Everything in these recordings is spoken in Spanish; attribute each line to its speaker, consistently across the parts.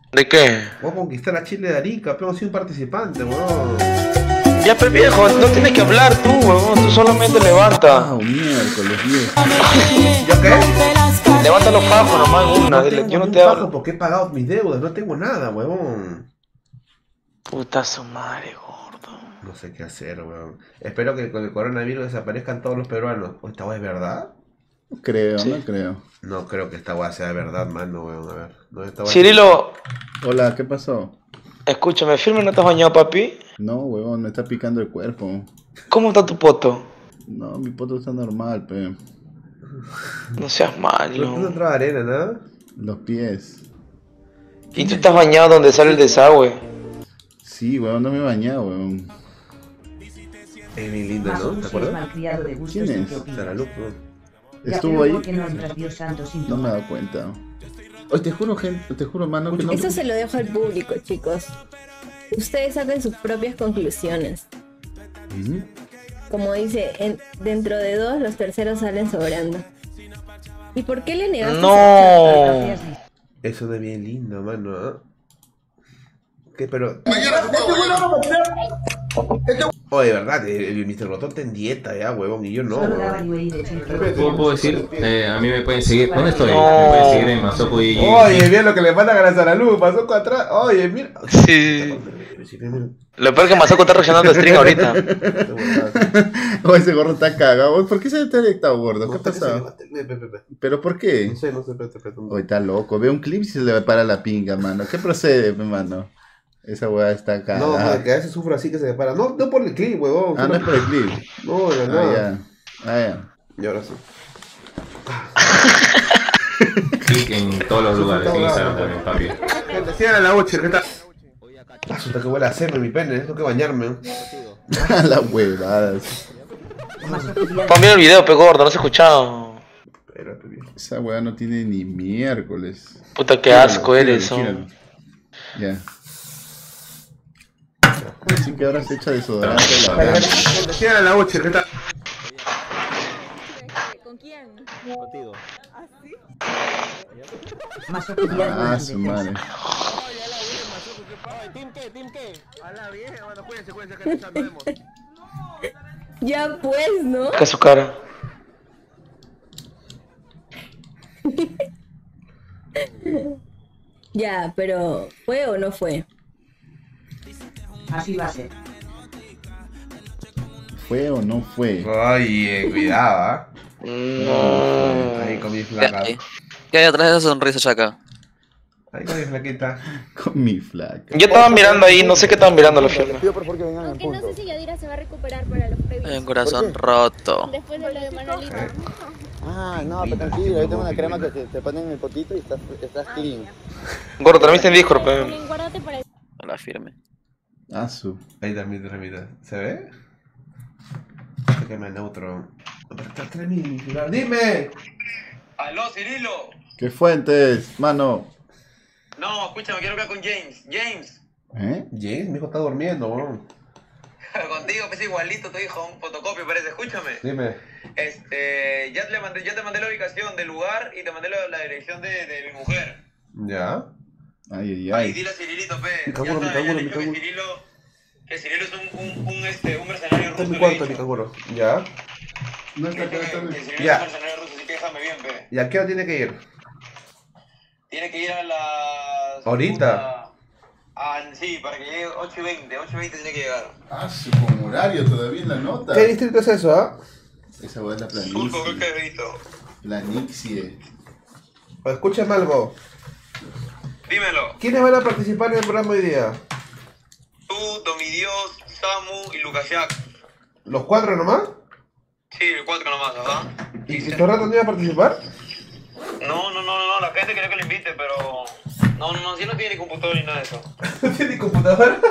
Speaker 1: ¿De qué?
Speaker 2: Vamos a conquistar a Chile de Arica, pero soy un participante, weón.
Speaker 1: Ya, pe viejo, no tienes que hablar tú, huevón. Tú solamente levanta.
Speaker 3: Miércoles, viejo.
Speaker 2: ¿Yo qué?
Speaker 1: Levanta los fajos nomás, una.
Speaker 2: No
Speaker 1: Dile,
Speaker 2: tengo
Speaker 1: yo no
Speaker 2: ni
Speaker 1: te
Speaker 2: un pajo
Speaker 1: hablo.
Speaker 2: porque he pagado mis deudas, no tengo nada, weón.
Speaker 1: Puta su madre, gordo.
Speaker 2: No sé qué hacer, weón. Espero que con el coronavirus desaparezcan todos los peruanos. ¿O esta weá es verdad?
Speaker 3: No creo,
Speaker 1: Sí.
Speaker 3: no creo.
Speaker 2: No creo que esta weá sea verdad, mano, weón. A ver. No, esta weá
Speaker 1: Cirilo,
Speaker 3: Hola, ¿qué pasó?
Speaker 1: escúchame, firme, ¿no te has bañado, papi?
Speaker 3: No, huevón, me está picando el cuerpo.
Speaker 1: ¿Cómo está tu poto?
Speaker 3: No, mi poto está normal, pe.
Speaker 1: No seas
Speaker 2: No
Speaker 1: malo.
Speaker 2: entraba arena, ¿no?
Speaker 3: Los pies.
Speaker 1: ¿Y tú estás bañado donde sale el desagüe?
Speaker 3: Sí, huevón, no me he bañado, huevón.
Speaker 2: Es bien linda, ¿no? ¿Te acuerdas?
Speaker 3: ¿Quién es?
Speaker 2: Sara Luz, ¿no?
Speaker 3: ¿Estuvo ahí?
Speaker 4: Que no entras, Dios santo, sin
Speaker 3: No me he dado cuenta. Oye, te juro, gente, te juro, mano, que no.
Speaker 5: Eso se lo dejo al público, chicos. Ustedes saquen sus propias conclusiones.
Speaker 3: Ujú.
Speaker 5: Como dice, dentro de dos, los terceros salen sobrando. ¿Y por qué le negaste?
Speaker 1: No.
Speaker 2: Eso no es bien lindo, mano, ¿eh? ¿Qué, pero...? Oye, verdad, el Mr. Glotón está en dieta ya, huevón, y yo no, huevón.
Speaker 6: ¿Puedo decir? A mí me pueden seguir. ¿Dónde estoy?
Speaker 1: No.
Speaker 6: Me pueden seguir en Masoku y.
Speaker 2: Oye, mira lo que le mandan a la Sara Luz, pasó con atrás. Oye, mira.
Speaker 1: Sí. Lo peor que Masako está reaccionando a stream ahorita.
Speaker 3: Oh, ese gordo está cagado. ¿Por qué se te ha detectado, gordo? ¿Qué ha pasado? ¿Pero por qué?
Speaker 2: No sé, espérate.
Speaker 3: Hoy está loco. Ve un clip y se le para la pinga, mano. ¿Qué procede, mano? Esa weá está
Speaker 2: No,
Speaker 3: cagada.
Speaker 2: porque a veces sufro así que se me para. No, no por el clip, huevón.
Speaker 3: Ah, no es por el clip.
Speaker 2: No, de
Speaker 3: Ah,
Speaker 2: nada.
Speaker 3: ya. Ah, ya.
Speaker 2: Y ahora sí.
Speaker 6: Clic en todos los lugares. En Instagram también, papi.
Speaker 2: Gente, sigan a la Uchi, ¿qué tal? Asusta que huele a semen mi pene, tengo que bañarme.
Speaker 3: Las huevadas.
Speaker 1: Pon bien el video, pe gordo, no se ha escuchado.
Speaker 2: Espérate, bien.
Speaker 3: Esa weá no tiene ni miércoles.
Speaker 1: Puta, qué asco eres,
Speaker 3: Gíralo. Ya. Así que ahora se echa desodorante a la gana.
Speaker 2: Gente, sigan a la Uchi, ¿qué tal?
Speaker 7: ¿Con quién?
Speaker 4: Contigo.
Speaker 3: Ah, su madre.
Speaker 4: ¿Team qué? ¿Team qué?
Speaker 2: A la vieja, bueno, cuídense, que nos vemos.
Speaker 5: Ya pues, ¿no?
Speaker 1: Que su cara.
Speaker 5: Ya, pero ¿fue o no fue?
Speaker 4: Así va a ser.
Speaker 3: ¿Fue o no fue?
Speaker 2: Oye, cuidado, ¿ah?
Speaker 1: No.
Speaker 2: Ahí con mi flaca.
Speaker 8: ¿Qué hay atrás de esa sonrisa, Chaca?
Speaker 2: Ahí con mi flaquita.
Speaker 3: Con mi flaca.
Speaker 1: Yo estaba mirando ahí, no sé qué estaban mirando la firme.
Speaker 7: Aunque no sé si Yadira se va a recuperar para los previos.
Speaker 8: Hay un corazón roto.
Speaker 7: Después de lo de Manolito.
Speaker 9: Ah, no, pero tranquilo, yo tengo una crema que te ponen en el potito y estás clean.
Speaker 1: Gordo, también está en Discord, pe.
Speaker 7: También guárdate para
Speaker 8: No la firme.
Speaker 3: Ah, su.
Speaker 2: Ahí también, ¿se ve? Que me neutro. Trae mi celular. ¡Dime!
Speaker 10: Aló, Cirilo.
Speaker 3: ¿Qué fuentes, mano?
Speaker 10: No, escúchame, quiero hablar con James. James.
Speaker 3: ¿Eh?
Speaker 2: James, mi hijo está durmiendo, weón.
Speaker 10: Contigo, pues igualito tu hijo, un fotocopio parece. Escúchame.
Speaker 2: Dime.
Speaker 10: Ya te mandé la ubicación del lugar y te mandé la dirección de mi mujer.
Speaker 2: ¿Ya?
Speaker 3: Ay, ay,
Speaker 10: Ahí
Speaker 3: ay.
Speaker 10: dile a Cirilito, pe.
Speaker 2: Mi canguro,
Speaker 10: Ya
Speaker 2: mi
Speaker 10: está, ya
Speaker 2: canguro,
Speaker 10: le
Speaker 2: mi
Speaker 10: dijo
Speaker 2: canguro.
Speaker 10: que Cirilo es un mercenario
Speaker 2: Está en
Speaker 10: ruso.
Speaker 2: mi cuarto, mi canguro. ¿Ya?
Speaker 3: No
Speaker 10: Que Cirilo es un
Speaker 2: Ya.
Speaker 10: mercenario ruso, así que déjame bien, pe.
Speaker 2: ¿Y a qué hora tiene que ir?
Speaker 10: Tiene que ir a las...
Speaker 2: ¿Ahorita?
Speaker 10: Sí, para que llegue 8:20. 8:20 tiene que llegar.
Speaker 3: Ah, su con horario todavía en la nota.
Speaker 2: ¿Qué distrito es eso, ah?
Speaker 3: Esa weá es la
Speaker 10: Surco,
Speaker 3: planicie.
Speaker 10: qué grito.
Speaker 3: Planixie.
Speaker 2: Pues escúchame algo.
Speaker 10: Dímelo.
Speaker 2: ¿Quiénes van a participar en el programa hoy día?
Speaker 10: Tú, Domidios, Samu y Lukasiak.
Speaker 2: ¿Los cuatro nomás?
Speaker 10: Sí, el 4 nomás, ajá.
Speaker 2: ¿Y si Torrato no iba a participar?
Speaker 10: No, la gente quería que lo invite, pero... No, si no tiene ni computador ni nada de eso.
Speaker 2: ¿No tiene computadora?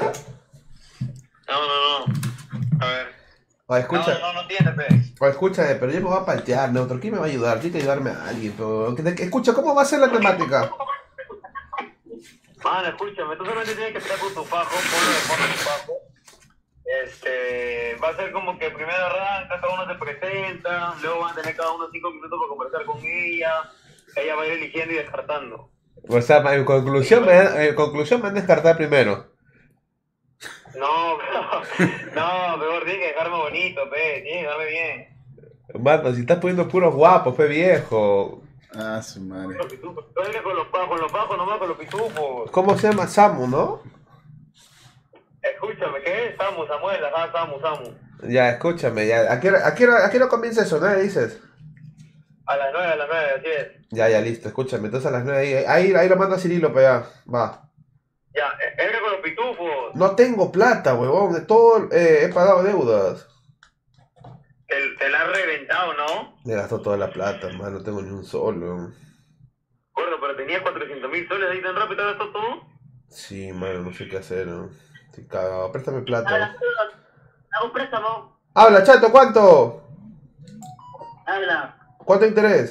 Speaker 10: No. A ver.
Speaker 2: O escucha.
Speaker 10: No tiene, pe.
Speaker 2: O escúchame, pero yo me voy a paltear, Neutro. ¿Quién me va a ayudar? Tiene que ayudarme a alguien, pero... Escucha, ¿cómo va a ser la temática?
Speaker 10: Mano, escúchame, tú solamente tienes que esperar por tu fajo, ponlo de fondo tu fajo. Va a ser como que primero arranca, cada uno se presenta, luego van a tener cada uno 5 minutos para conversar con ella va a ir eligiendo y descartando.
Speaker 2: O sea, en conclusión me van a descartar primero.
Speaker 10: No, mejor tienes que dejarme bonito, pe. Tienes que dejarme bien.
Speaker 2: Mano, si estás poniendo puros guapos, pe viejo.
Speaker 3: Ah, su madre.
Speaker 10: Tú eres con los pajos nomás, con los pitufos.
Speaker 2: ¿Cómo se llama? Samu, ¿no?
Speaker 10: Escúchame, ¿qué? Samuel, ajá, Samu.
Speaker 2: Ya, escúchame, ya. ¿A qué hora comienza eso, 9 dices?
Speaker 10: A las 9, así es.
Speaker 2: Ya, listo, escúchame. Entonces a las 9 ahí lo mando a Cirilo para allá. Va.
Speaker 10: Ya, eres con los pitufos.
Speaker 2: No tengo plata, huevón. De todo he pagado deudas.
Speaker 10: Te la has reventado, ¿no?
Speaker 2: Me gastó toda la plata, hermano. No tengo ni un solo.
Speaker 10: Gordo, pero tenías 400.000 soles ahí tan rápido, ¿te gastó todo?
Speaker 2: Sí, mano, no sé qué hacer, ¿no? Estoy cagado. Préstame plata.
Speaker 10: Hago un préstamo.
Speaker 2: Habla, chato, ¿cuánto?
Speaker 10: Habla.
Speaker 2: ¿Cuánto interés?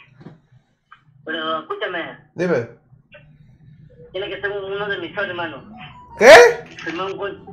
Speaker 10: Pero escúchame,
Speaker 2: Dime.
Speaker 10: tiene que ser uno de mis soles, hermano.
Speaker 2: ¿Qué?
Speaker 10: Firmar un cuento.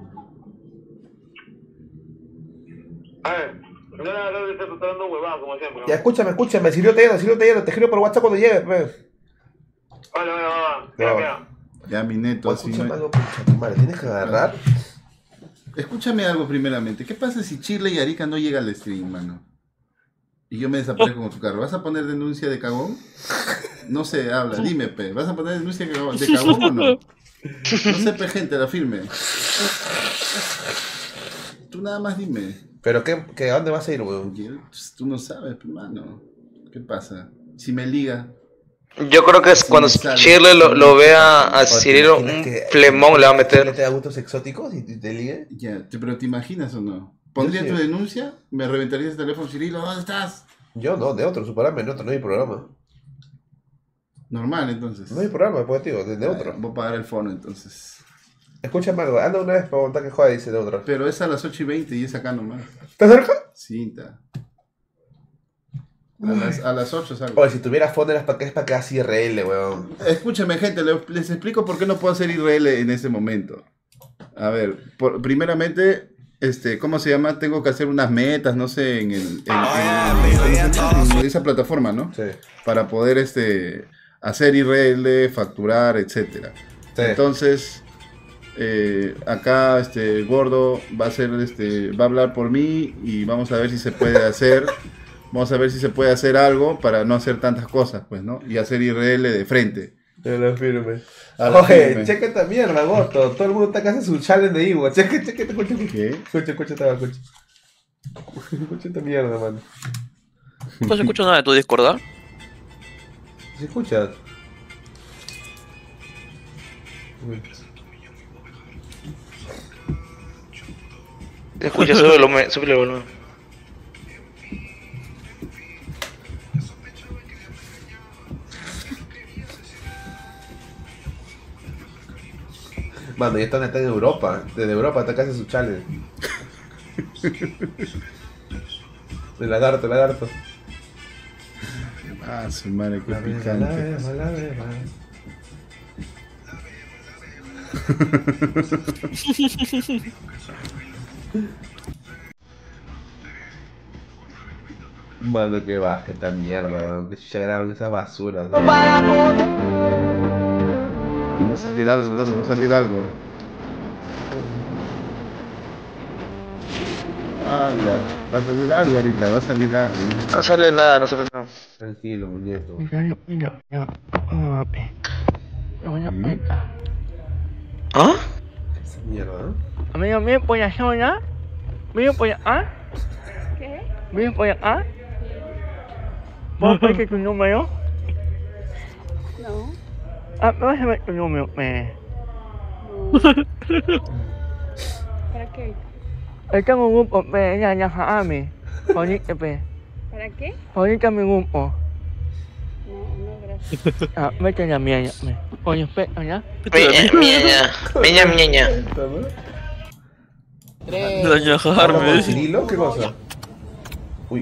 Speaker 10: A ver, no le estoy dando huevadas como siempre.
Speaker 2: Ya, escúchame. Cirilo te lleno. Te escribo por WhatsApp cuando llegues, pe.
Speaker 10: Vale, va.
Speaker 2: No.
Speaker 3: Ya, mi neto, así
Speaker 2: Escúchame
Speaker 3: no...
Speaker 2: algo, pucha, tu madre. Tienes que agarrar.
Speaker 3: Escúchame algo primeramente. ¿Qué pasa si Chile y Arica no llega al stream, mano? Y yo me desaparezco con tu carro. ¿Vas a poner denuncia de cagón? No sé, habla, dime, pe. ¿Vas a poner denuncia de cagón o no? No sé, pe, gente, la firme. Tú nada más dime.
Speaker 2: ¿Pero qué? ¿A dónde vas a ir, weón?
Speaker 3: Pues, tú no sabes, hermano. ¿Qué pasa? Si me liga.
Speaker 1: Yo creo que es cuando Shirley lo vea a Cirilo, un flemón le va a meter.
Speaker 2: ¿Te da gustos exóticos y te ligue?
Speaker 3: Ya, pero ¿te imaginas o no? ¿Pondría tu denuncia? ¿Me reventarías el teléfono, Cirilo? ¿Dónde estás?
Speaker 2: Yo no, de otro, superame, en otro, no hay programa.
Speaker 3: Normal, entonces.
Speaker 2: No hay programa, pues, tío, de otro.
Speaker 3: Voy a pagar el fono, entonces.
Speaker 2: Escúchame algo, anda una vez para contar que juega, dice de otro.
Speaker 3: Pero es a las 8:20 y es acá nomás.
Speaker 2: ¿Estás cerca?
Speaker 3: Sí, está. A las 8 salgo.
Speaker 2: Oye, si tuviera fondo es para que hagas IRL, weón.
Speaker 3: Escúchame, gente, les explico por qué no puedo hacer IRL en este momento. A ver, primeramente, ¿cómo se llama? Tengo que hacer unas metas, no sé, en esa plataforma, ¿no?
Speaker 2: Sí.
Speaker 3: Para poder hacer IRL, facturar, etcétera.
Speaker 2: Sí.
Speaker 3: Entonces, acá Gordo va a hacer, va a hablar por mí y vamos a ver si se puede hacer. Vamos a ver si se puede hacer algo para no hacer tantas cosas, pues, ¿no? Y hacer IRL de frente.
Speaker 2: Yo lo firme.
Speaker 3: Oye,
Speaker 2: Oye, checa esta mierda, Gosto. Todo el mundo está acá hace su challenge de Ivo. Checa.
Speaker 3: ¿Qué?
Speaker 2: Escucha esta mierda, man.
Speaker 8: No se escucha nada de tu Discord, ¿ah?
Speaker 2: ¿Se escucha?
Speaker 1: Te escucha, sube el volumen.
Speaker 2: Mano, ya están en Europa. Desde Europa hasta acá hace su challenge. El lagarto.
Speaker 3: Ah, su madre, qué picante.
Speaker 2: Mano, que baja esta mierda, weón. Que chucha graban esas basuras.
Speaker 3: No salir algo. Va a salir algo ahorita, va a salir algo.
Speaker 1: No sale nada.
Speaker 2: Tranquilo, muñeco.
Speaker 1: ¿Ah?
Speaker 2: Esa mierda, ¿no?
Speaker 4: Amigo mío, por la zona. Mío, por la
Speaker 7: ¿Qué?
Speaker 4: Mío, por la ¿Puedo pedir tu número?
Speaker 7: No.
Speaker 4: Ah, me vas a ver tu número,
Speaker 7: ¿Para qué?
Speaker 4: Tengo un grupo, ya, Jaime. Ponite,
Speaker 7: ¿Para qué?
Speaker 4: Ponite mi grupo.
Speaker 7: No, gracias.
Speaker 4: Ah, vete la mía, Con respeto, ¿ya?
Speaker 1: Miña.
Speaker 8: Doña Harme.
Speaker 2: ¿Cirilo? ¿Qué cosa? Uy.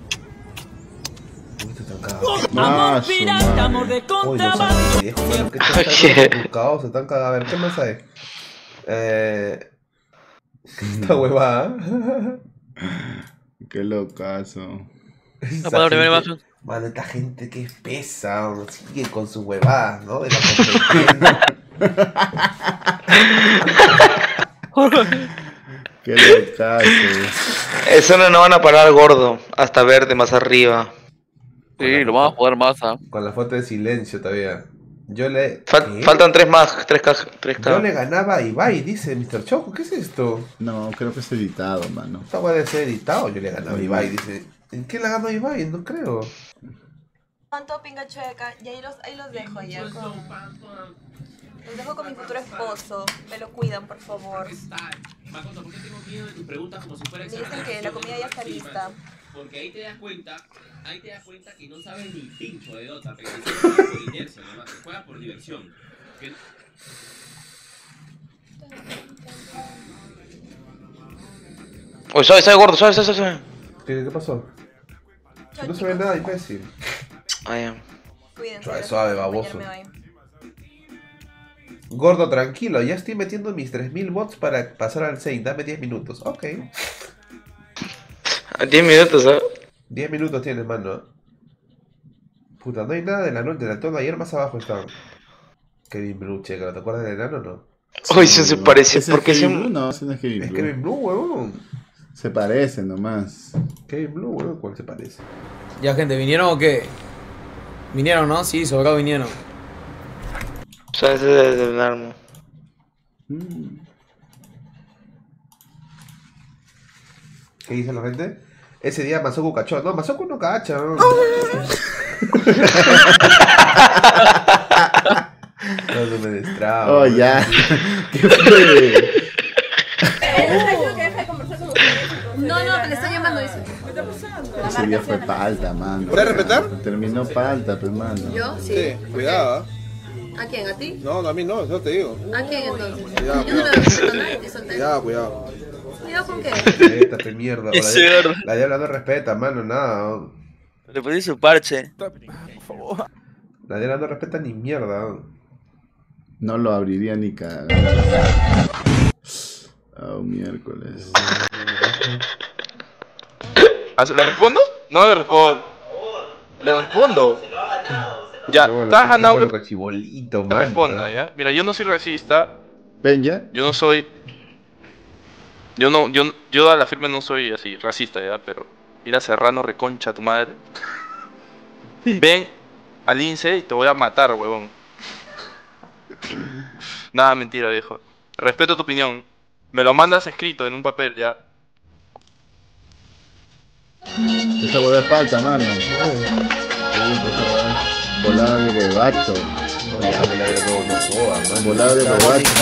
Speaker 2: Esto está cagado.
Speaker 3: Amor pirata, amor de
Speaker 2: Uy, no sabes, viejo, mano, ¿qué te buscado? Se están cagados. A ver, ¿qué más hay? Esta huevada.
Speaker 3: Qué locazo.
Speaker 8: La palabra primera imagen.
Speaker 2: Mano, esta gente que es pesa, sigue con sus huevadas, ¿no? De la competencia.
Speaker 3: Qué locazo.
Speaker 1: Eso no van a parar gordo hasta verte más arriba.
Speaker 8: Sí, lo vamos a jugar más, ¿ah?
Speaker 2: Con la foto de silencio todavía. Yo le...
Speaker 1: Faltan 3 más, 3K.
Speaker 2: Yo le ganaba a Ibai, dice Mr. Choco. ¿Qué es esto?
Speaker 3: No, creo que es editado, mano.
Speaker 2: Esta weá debe ser editado. Yo le ganaba a Ibai, dice. ¿En qué le ganó a Ibai? No creo.
Speaker 11: ¿Cuánto pinga chueca? Y ahí los dejo ya. Los dejo con mi futuro esposo. Me lo cuidan, por favor.
Speaker 12: Makoto, ¿por qué tengo miedo de tus preguntas como si fuera
Speaker 11: Me dicen que la comida ya está lista.
Speaker 12: Porque ahí te das cuenta que no sabes ni pincho de Dota, pero que juegas por inercia, nomás, que juegas por diversión.
Speaker 1: Oye, suave, gordo, suave.
Speaker 2: ¿Qué pasó? No se ve nada, imbécil.
Speaker 1: Ah, ya.
Speaker 2: Suave, baboso. Gordo, tranquilo, ya estoy metiendo mis 3000 bots para pasar al Saint. Dame 10 minutos. Ok.
Speaker 1: 10 minutos, ¿eh?
Speaker 2: 10 minutos tienes, mano. Puta, no hay nada de la noche, del tono ayer más abajo estaba. Kevin Blue, checa, ¿te acuerdas del enano o no?
Speaker 1: Uy, se parece.
Speaker 3: ¿Porque es Kevin Blue? No, ese no es Kevin Blue.
Speaker 2: Es Kevin Blue, huevón.
Speaker 3: Se parece nomás.
Speaker 2: Kevin Blue, huevón, ¿cuál se parece?
Speaker 13: Ya, gente, ¿vinieron o qué? ¿Vinieron, no? Sí, sobrado vinieron.
Speaker 1: O sea, ese es el arma.
Speaker 2: ¿Qué dice la gente? Ese día Masoku cachó. No, Masoku no cacha. No, no me destraba.
Speaker 3: Oh, ya. ¿Qué fue?
Speaker 11: No, que le está llamando, dice. ¿Qué está pasando?
Speaker 3: Ese día fue palta, mano.
Speaker 14: ¿Puedes respetar?
Speaker 3: Terminó palta, pues, mano.
Speaker 11: ¿Yo? Sí.
Speaker 14: Sí, cuidado.
Speaker 11: ¿A quién? ¿A ti?
Speaker 14: No, a mí no, yo te digo.
Speaker 11: ¿A quién entonces?
Speaker 14: Cuidado,
Speaker 11: Yo no le respeto a nadie, te solté.
Speaker 14: Cuidado.
Speaker 11: ¿Cuidado con qué?
Speaker 2: Respétate, mierda. La diabla no respeta, mano, nada.
Speaker 8: Le puse su parche.
Speaker 2: Por favor. La diabla no respeta ni mierda.
Speaker 3: No lo abriría ni cagado. Miércoles.
Speaker 15: ¿Le respondo? No le respondo. ¿Le respondo? Ya, estás ganando.
Speaker 2: Chibolito,
Speaker 15: Te responda, ya. Mira, yo no soy racista.
Speaker 3: ¿Ven ya?
Speaker 15: Yo no soy. Yo a la firme no soy así, racista, ya, pero. Mira, Serrano, reconcha tu madre. Ven al INSE y te voy a matar, huevón. Nada, mentira, viejo. Respeto tu opinión. Me lo mandas escrito en un papel, ya.
Speaker 3: Esa hueá es falta, mano. Volada de bebacho. Volada de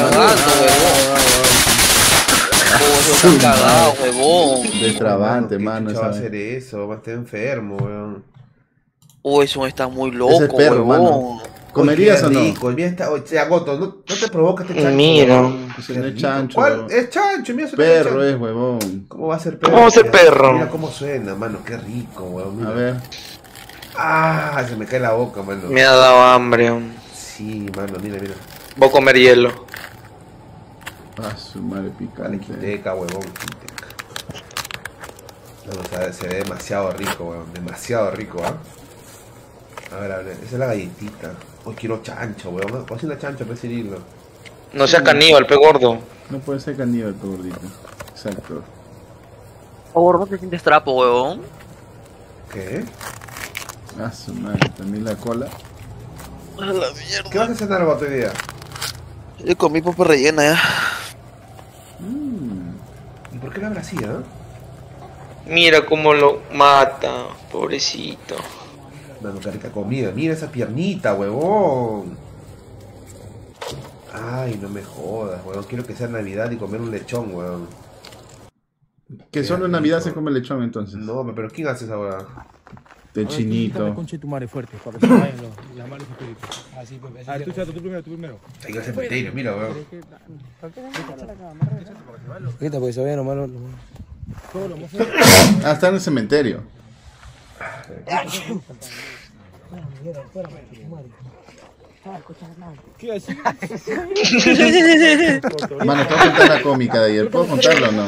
Speaker 8: bebacho. Cagado, huevón.
Speaker 2: Destrabante,
Speaker 3: mano.
Speaker 2: ¿Qué va a hacer eso? Va a estar enfermo, huevón.
Speaker 8: Uy, eso está muy loco,
Speaker 3: ese perro,
Speaker 8: huevón.
Speaker 3: Mano. ¿Comerías o no?
Speaker 2: Oye, Agoto, ¿no te provoca este chancho?
Speaker 1: Mira.
Speaker 3: Ese no es chancho.
Speaker 2: ¿Cuál? Es chancho, mira.
Speaker 3: Perro es, huevón.
Speaker 2: ¿Cómo va a ser perro?
Speaker 1: ¿Cómo va a ser perro?
Speaker 2: Mira cómo suena, mano, qué rico, huevón. Mira.
Speaker 3: A ver.
Speaker 2: Ah, se me cae la boca, mano.
Speaker 1: Me ha dado hambre.
Speaker 2: Sí, mano, mira.
Speaker 1: Voy a comer hielo.
Speaker 3: Ah, su madre picante.
Speaker 2: Quiteca, huevón, quiteca. No, o sea, se ve demasiado rico, huevón. Demasiado rico, ¿ah? A ver, esa es la galletita. Hoy quiero chancho, weón. Cocina chancho, para decirlo.
Speaker 1: No seas caníbal, pe gordo.
Speaker 3: No puede ser caníbal, pe gordito. Exacto.
Speaker 8: Por favor, no te sientes trapo, huevón.
Speaker 2: ¿Qué?
Speaker 3: Ah, su madre, también la cola.
Speaker 8: A la mierda.
Speaker 2: ¿Qué vas a cenar, Gato, hoy día?
Speaker 8: Yo comí papa rellena ya.
Speaker 2: ¿Y por qué la habla así, eh?
Speaker 1: Mira cómo lo mata, pobrecito.
Speaker 2: Mano, qué rica comida. Mira esa piernita, huevón. Ay, no me jodas, huevón. Quiero que sea Navidad y comer un lechón, huevón.
Speaker 3: Que solo en Navidad se come lechón, entonces.
Speaker 2: No, pero ¿quién hace esa huevón?
Speaker 3: De chinito.
Speaker 16: Conche tu madre fuerte, para que se vayan las manos espíritus. Así, pues. A ver, tú primero.
Speaker 2: Hay que hacer cementerio, mira, huevón.
Speaker 16: Quita, porque se vayan los malos.
Speaker 3: Ah, está en el cementerio.
Speaker 16: ¿Qué así?
Speaker 3: Mano, ¿puedo contar la cómica de ayer? ¿Puedo contarlo o no?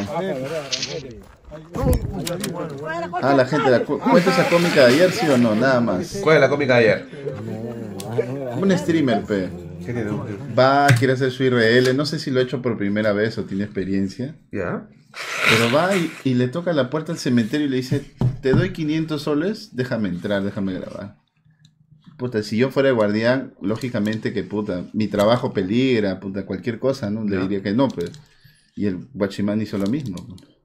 Speaker 3: Ah, la gente, ¿cuenta esa cómica de ayer, sí o no? Nada más.
Speaker 2: ¿Cuál es la cómica de ayer?
Speaker 3: Un streamer, pe.
Speaker 2: ¿Qué tiene?
Speaker 3: Va, quiere hacer su IRL, no sé si lo ha hecho por primera vez o tiene experiencia.
Speaker 2: ¿Ya?
Speaker 3: Pero va y le toca la puerta al cementerio y le dice, te doy 500 soles, déjame entrar, déjame grabar. Puta, si yo fuera el guardián, lógicamente que puta, mi trabajo peligra, puta, cualquier cosa, ¿no? Le diría que no, pues. Y el guachimán hizo lo mismo.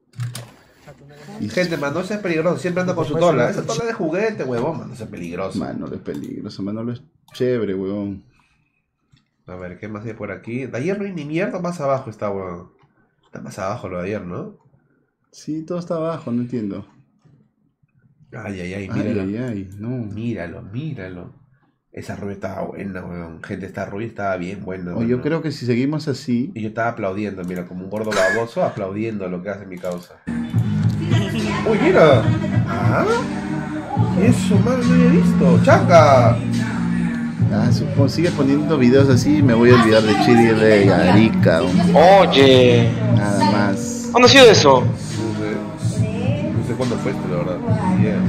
Speaker 2: Y gente, man, no seas peligroso, siempre anda con su tola. Esa tola de juguete, huevón, man, no seas peligroso.
Speaker 3: Man, no es peligroso, man, no es chévere, huevón.
Speaker 2: A ver, ¿qué más hay por aquí? De ayer no hay ni mierda, más abajo está, huevón. Está más abajo lo de ayer, ¿no?
Speaker 3: Sí, todo está abajo, no entiendo.
Speaker 2: Ay, ay, ay, míralo.
Speaker 3: Ay, ay, ay, no.
Speaker 2: Míralo, míralo. Esa rubia estaba buena, weón. Gente, esta rubia estaba bien buena.
Speaker 3: Oh, yo creo que si seguimos así...
Speaker 2: Y yo estaba aplaudiendo, mira, como un gordo baboso, aplaudiendo lo que hace mi causa. ¡Uy, mira! ¿Ah? Eso, man, no había visto. ¡Chaca!
Speaker 3: Ah, sigue poniendo videos así y me voy a olvidar de Chile de Arica.
Speaker 1: Oye.
Speaker 3: Nada más.
Speaker 1: ¿Cuándo ha sido eso?
Speaker 2: No sé cuándo fue esto, la verdad. Ni idea.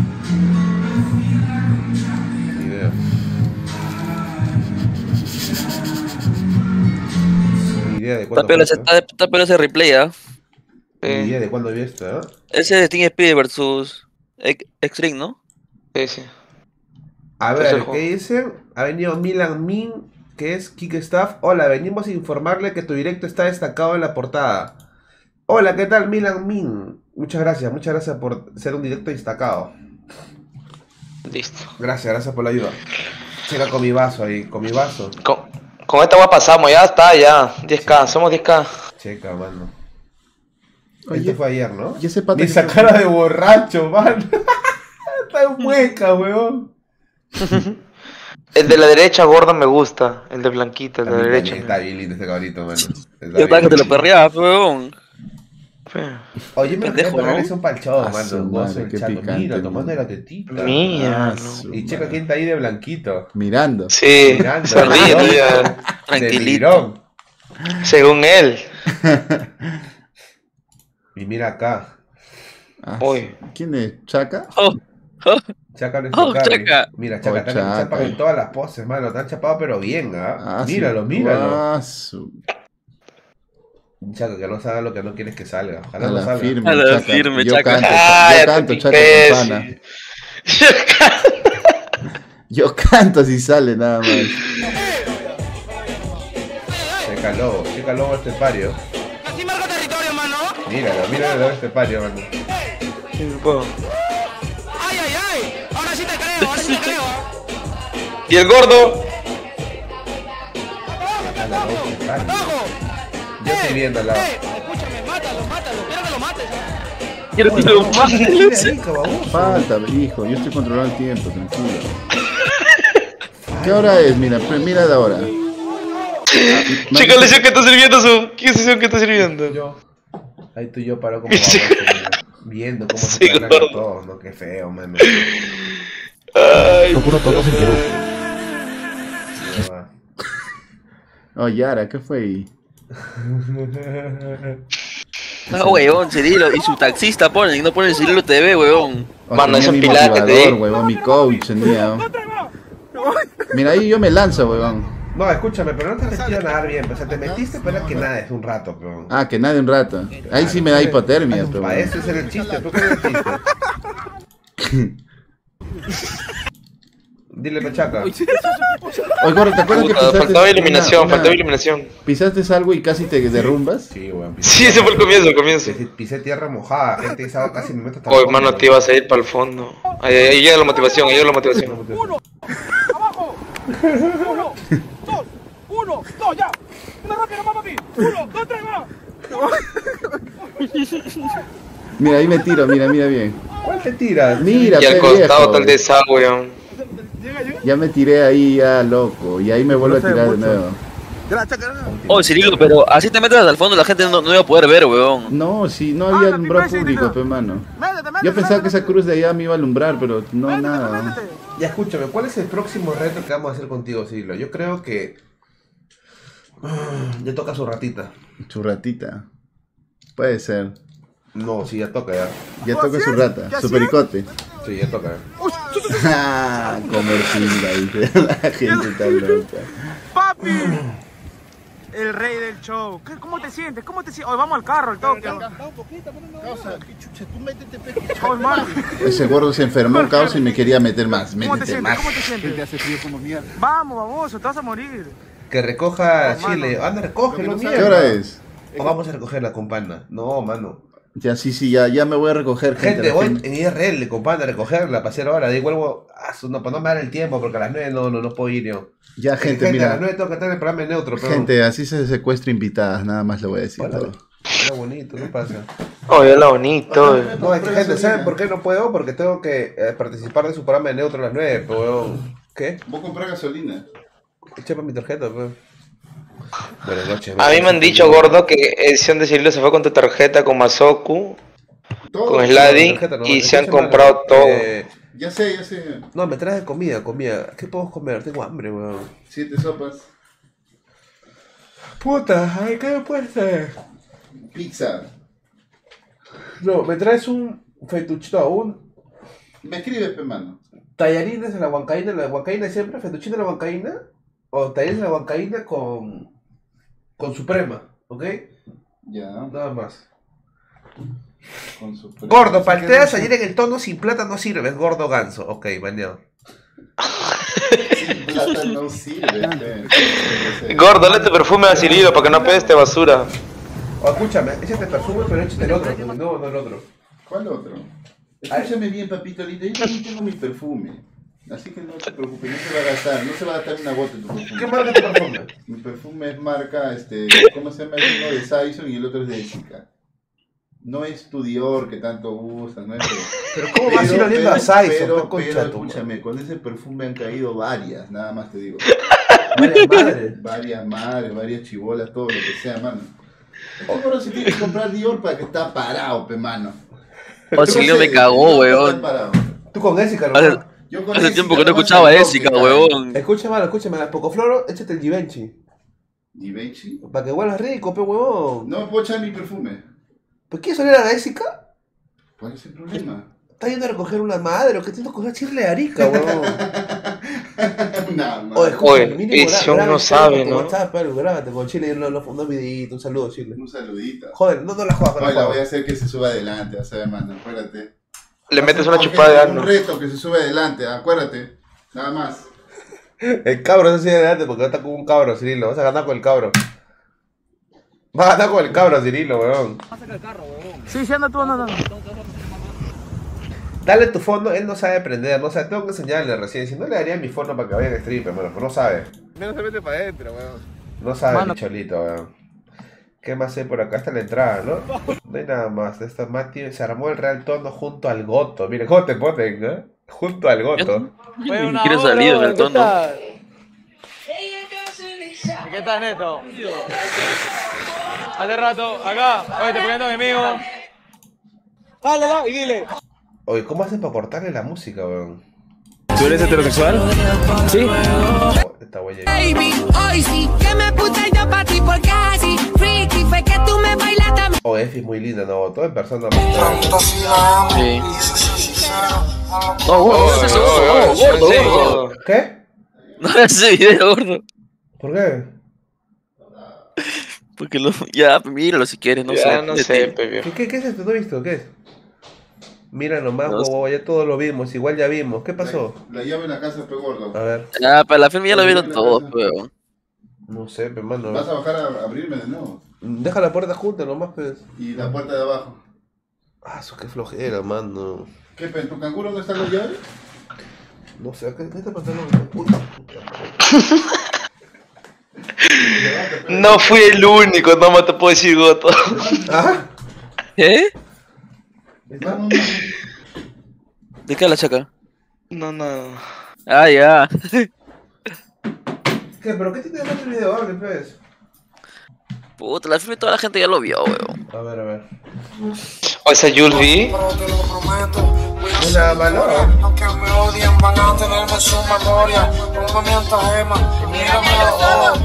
Speaker 2: Ni idea. Ni idea de cuándo fue esto.
Speaker 8: Está pero ese replay, ¿ah?
Speaker 2: Ni idea de cuándo vi esto, ¿eh?
Speaker 8: Ese de Team Speed versus Extreme, ¿no?
Speaker 1: Sí, sí.
Speaker 2: A ver, ¿qué dicen? Ha venido Milan Min, que es Kickstaff. Hola, venimos a informarle que tu directo está destacado en la portada. Hola, ¿qué tal, Milan Min? Muchas gracias por ser un directo destacado.
Speaker 1: Listo.
Speaker 2: Gracias por la ayuda. Checa con mi vaso ahí, con mi vaso.
Speaker 1: Con esta agua pasamos, ya está, ya. 10k, somos 10k.
Speaker 2: Checa, mano.
Speaker 3: Oye,
Speaker 2: este fue ayer, ¿no?
Speaker 3: Y ese pata
Speaker 2: esa cara de borracho, mano. Está en mueca, weón.
Speaker 1: El de la derecha gordo me gusta, el de blanquita, el de la derecha.
Speaker 2: Está bien lindo ese cabrito, mano.
Speaker 8: Yo estaba que te lo perreaba, weón.
Speaker 2: Oye, me
Speaker 8: Pendejo,
Speaker 2: voy a poner
Speaker 8: ¿no?
Speaker 2: eso un palchado,
Speaker 3: Ah,
Speaker 2: mano.
Speaker 3: su
Speaker 2: Gozo
Speaker 3: madre,
Speaker 2: el
Speaker 3: qué
Speaker 2: chato.
Speaker 3: picante,
Speaker 2: Mira,
Speaker 3: man.
Speaker 2: tomando la tetita.
Speaker 1: Mira,
Speaker 2: Y checa quién está ahí de blanquito.
Speaker 3: Mirando.
Speaker 1: Sí,
Speaker 2: Mirando,
Speaker 1: se ríe,
Speaker 2: ¿no?
Speaker 1: mira.
Speaker 8: Tranquilito.
Speaker 1: Según él.
Speaker 2: Y mira acá.
Speaker 1: Uy.
Speaker 3: ¿Quién es? ¿Chaca?
Speaker 2: Chaca nuestro Carry.
Speaker 8: Chaca.
Speaker 2: Mira, Chaca, está
Speaker 3: Chaca.
Speaker 2: chapado en todas las poses, mano. Está chapado pero bien, ¿ah?
Speaker 3: Ah,
Speaker 2: Míralo,
Speaker 3: sí.
Speaker 2: míralo.
Speaker 3: Ah,
Speaker 2: Chaca, que no salga lo que no quieres que salga. Ojalá
Speaker 3: a
Speaker 2: no
Speaker 3: la
Speaker 2: salga.
Speaker 3: firme,
Speaker 8: A la
Speaker 3: Chaca.
Speaker 8: firme,
Speaker 3: Yo
Speaker 8: Chaca.
Speaker 3: canto,
Speaker 1: Ah,
Speaker 3: yo
Speaker 1: ya
Speaker 3: canto,
Speaker 1: te
Speaker 3: Chaca
Speaker 1: piqué,
Speaker 3: Campana. Yo canto si sale nada más.
Speaker 2: Checa lobo este pario.
Speaker 12: Así marca territorio, mano.
Speaker 2: Míralo este pario, mano.
Speaker 12: Ay, ay, ay. Ahora sí te creo.
Speaker 1: ¿Y el gordo?
Speaker 2: Yo estoy viendo al lado.
Speaker 12: Escúchame, mátalo. Quiero que lo mates.
Speaker 8: Quiero que lo mates.
Speaker 3: Falta, hijo, yo estoy controlando el tiempo, tranquilo. ¿Qué hora es? Mira, mira de ahora.
Speaker 1: Chica, le decía que está sirviendo su. ¿Qué es eso que está sirviendo?
Speaker 2: Yo. Ahí tú y yo paro como baboso, viendo cómo se
Speaker 1: Sí,
Speaker 2: planean
Speaker 1: gordo.
Speaker 2: todos, ¿no? Qué feo, mano.
Speaker 1: Ay.
Speaker 3: Oh, Yara, ¿qué fue ahí?
Speaker 8: No, weón, Cirilo. Y su taxista ponen, y no ponen Cirilo TV, weón.
Speaker 1: Mano,
Speaker 3: tenía
Speaker 1: esos
Speaker 3: mi
Speaker 1: pilares que te
Speaker 3: motivador,
Speaker 1: di.
Speaker 3: huevón, mi coach tenía. Mira, ahí yo me lanzo, huevón.
Speaker 2: No, escúchame, pero no te has metido a nadar bien. O sea, te metiste, pero que nada, es un rato, pero.
Speaker 3: Ah, que nadie un rato. Ahí sí me da hipotermia, pero.
Speaker 2: Para eso ese era el chiste, ¿tú qué era el chiste? Dile, Pechaca.
Speaker 3: Oye, gordo, ¿te acuerdas que
Speaker 1: Puta,
Speaker 3: pisaste
Speaker 1: faltaba iluminación,
Speaker 3: ¿Pisaste algo y casi te derrumbas?
Speaker 2: Sí, weón.
Speaker 1: Sí, ese fue el comienzo.
Speaker 2: Pisé tierra mojada, gente, esa agua casi me meto hasta
Speaker 1: Oh,
Speaker 2: el
Speaker 1: hermano,
Speaker 2: fondo.
Speaker 1: te ibas a ir para el fondo. Ahí llega la motivación,
Speaker 12: Abajo. 1, 2, ya. Una rápida, papi. 1, 2, 3, va.
Speaker 3: Mira, ahí me tiro, mira bien.
Speaker 2: ¿Cuál te tiras?
Speaker 3: Mira,
Speaker 1: Y al
Speaker 3: pe,
Speaker 1: costado
Speaker 3: viejo.
Speaker 1: tal desagüe.
Speaker 3: Ya me tiré ahí, ya loco. Y ahí me vuelvo a tirar de nuevo.
Speaker 8: Oh, Cirilo, pero así te metes al fondo, la gente no iba a poder ver, weón.
Speaker 3: No, sí, no había alumbrado público, pe, mano. Yo pensaba que esa cruz de allá me iba a alumbrar, pero no, nada.
Speaker 2: Ya escúchame, ¿cuál es el próximo reto que vamos a hacer contigo, Cirilo? Yo creo que... ya toca su ratita.
Speaker 3: Su ratita. Puede ser.
Speaker 2: No, sí, ya toca ya.
Speaker 3: Ya toca su rata, su pericote.
Speaker 2: Sí, ya toca.
Speaker 3: Ah, comer pinga, dice. La gente está loca.
Speaker 16: ¡Papi! El rey del show. ¿Cómo te sientes? ¿Cómo te sientes? Hoy vamos al carro, al toque.
Speaker 3: Ese gordo se enfermó, causa, y me quería meter más.
Speaker 16: ¿Cómo te
Speaker 3: Métete
Speaker 16: sientes?
Speaker 3: más.
Speaker 16: ¿Cómo te sientes? Te hace frío como mierda. Vamos, baboso, te vas a morir.
Speaker 2: Que recoja Chile. Anda, recógelo, mierda.
Speaker 3: ¿Qué hora es?
Speaker 2: O vamos a recogerla con Panda. No, mano.
Speaker 3: Ya, sí, ya me voy a recoger,
Speaker 2: Gente, voy en IRL con Panda a recogerla, para hacer ahora. De igual, no, para no me dar el tiempo, porque a las 9 no puedo ir yo.
Speaker 3: Ya, gente, mira.
Speaker 2: A las 9 tengo que estar en el programa neutro, pero...
Speaker 3: Gente, así se secuestra invitadas, nada más le voy a decir. Todo.
Speaker 2: Era bonito, ¿qué pasa?
Speaker 1: Oye, era bonito.
Speaker 2: No, es que, gente, ¿saben por qué no puedo? Porque tengo que participar de su programa de neutro a las 9, pero... ¿Qué?
Speaker 3: ¿Vos comprás gasolina?
Speaker 2: Chepa mi tarjeta, pues. Buenas noches.
Speaker 1: A mí me han dicho, gordo, que edición de Cirilo se fue con tu tarjeta, con Masoku, con Slady, y se han comprado todo.
Speaker 3: Ya sé.
Speaker 2: No, me traes comida. ¿Qué podemos comer? Tengo hambre, weón.
Speaker 3: 7 sopas.
Speaker 2: Puta, ay, ¿qué me puedes traer?
Speaker 3: Pizza.
Speaker 2: No, me traes un fetuchito aún.
Speaker 3: Me escribes, pe mano.
Speaker 2: Tallarines de la huancaína siempre, fetuchino de la huancaína, o tallarines de la huancaína con suprema, ¿ok?
Speaker 3: Ya.
Speaker 2: Nada más.
Speaker 3: Con suprema.
Speaker 2: Gordo, palteas ayer en el tono sin plata no sirves, gordo ganso. Ok, baneado.
Speaker 3: Sin plata no sirve.
Speaker 1: Gordo, dale tu perfume a Cirilo para que no peste basura.
Speaker 2: O escúchame, échate perfume, pero échate el otro, no el otro.
Speaker 3: ¿Cuál otro? Escúchame bien, papito lindo, yo también tengo mi perfume. Así que no te preocupes, no se va a gastar una gota en tu perfume.
Speaker 2: ¿Qué marca es tu perfume?
Speaker 3: Mi perfume es marca, ¿cómo se llama? Es uno de Saison y el otro es de Jessica. No es tu Dior que tanto usas, no es
Speaker 2: Pero ¿cómo vas a ir oliendo a Saison?
Speaker 3: Pero escúchame, con ese perfume han caído varias, nada más te digo. Varias madres, varias chibolas, todo lo que sea, mano. Este gordo se tiene que comprar Dior para que está parado, pe mano.
Speaker 8: O Cirilo me cagó, weón.
Speaker 2: Tú con Jessica, ¿no?
Speaker 8: Hace tiempo que no escuchaba a Jessica, weón.
Speaker 2: Escúchame, a Pocofloro, échate el Givenchy.
Speaker 3: ¿Givenchy?
Speaker 2: Para que huelas rico, pe huevón.
Speaker 3: No me puedo echar mi perfume.
Speaker 2: ¿Por qué oler a Jessica?
Speaker 3: ¿Cuál es el problema?
Speaker 2: ¿Está yendo a recoger una madre o qué tienes que coger Chirle a Arica, huevón?
Speaker 3: Nada más.
Speaker 1: Oye, edición no sabe, ¿no?
Speaker 2: WhatsApp, pero grábate con Chile y un videito, un saludo, Chile.
Speaker 3: Un saludito.
Speaker 2: Joder, no la juegas con la
Speaker 3: la voy a hacer que se suba adelante, o sea, mano, acuérdate.
Speaker 1: Le metes una chupada de ano.
Speaker 3: Un reto que se sube adelante, acuérdate. Nada más.
Speaker 2: El cabro se sigue adelante porque está con un cabro, Cirilo. Vas a ganar con el cabro. Vas a ganar con el cabro, Cirilo, weón.
Speaker 16: Sí, anda tú, anda.
Speaker 2: Dale tu fondo, él no sabe aprender, no sabe, tengo que enseñarle recién. Si no le daría mi fondo para que vaya en stream, hermano, pero no sabe.
Speaker 14: Menos se mete para adentro, weón.
Speaker 2: No sabe mi cholito, weón. ¿Qué más hay por acá? Está la entrada, ¿no? No hay nada más. Esta Mati se armó el real tono junto al Goto. Mire, ¿cómo te ponen, eh? Junto al Goto.
Speaker 8: Quiero salir del tono.
Speaker 16: ¿Qué tal, Neto? Hace rato, acá, oye, te presento a mi amigo. Dale, y dile.
Speaker 2: Oye, ¿cómo haces para cortarle la música, weón?
Speaker 16: ¿Tú eres heterosexual? Sí.
Speaker 2: Esta huella.
Speaker 17: Baby, hoy sí que me puse yo pa' ti porque así freaky fue que tú me bailaste.
Speaker 2: Oh, Efi es muy linda, ¿no? Todo en persona.
Speaker 8: Sí. No, gordo.
Speaker 2: ¿Qué?
Speaker 8: No hagas ese video, gordo.
Speaker 2: ¿Por qué?
Speaker 8: Porque ya, míralo si quieres, no sé.
Speaker 1: No sé, pe.
Speaker 2: ¿Qué es esto? ¿No he visto? ¿Qué es? Mira nomás, ya todos lo vimos, igual ya vimos. ¿Qué pasó?
Speaker 3: La llave en la casa fue gordo.
Speaker 2: A ver.
Speaker 8: Ya, para la film ya lo vieron todos, weón.
Speaker 2: No sé, pe, mano.
Speaker 3: ¿Vas a bajar a abrirme de nuevo?
Speaker 2: Deja la puerta junta nomás, pues.
Speaker 3: Y la puerta de abajo.
Speaker 2: Ah, eso qué flojera, mano.
Speaker 3: ¿Qué, pe? ¿En tu canguro no están las llaves?
Speaker 2: No sé, ¿qué está pasando? Uy,
Speaker 1: No fui el único, no me te puedo decir, Goto.
Speaker 2: ¿Ah?
Speaker 8: ¿Qué? ¿De qué la chaca?
Speaker 1: No.
Speaker 8: Ah, ya.
Speaker 2: ¿Qué? ¿Pero qué tiene que ver el video? Hable, pues.
Speaker 8: Puta, la firme toda la gente ya lo vio, weón.
Speaker 2: A ver.
Speaker 1: O esa Julvi.
Speaker 2: Una mano.
Speaker 17: Aunque me odien, van a tenerme en su memoria. Un movimiento gema. Mírame los ojos.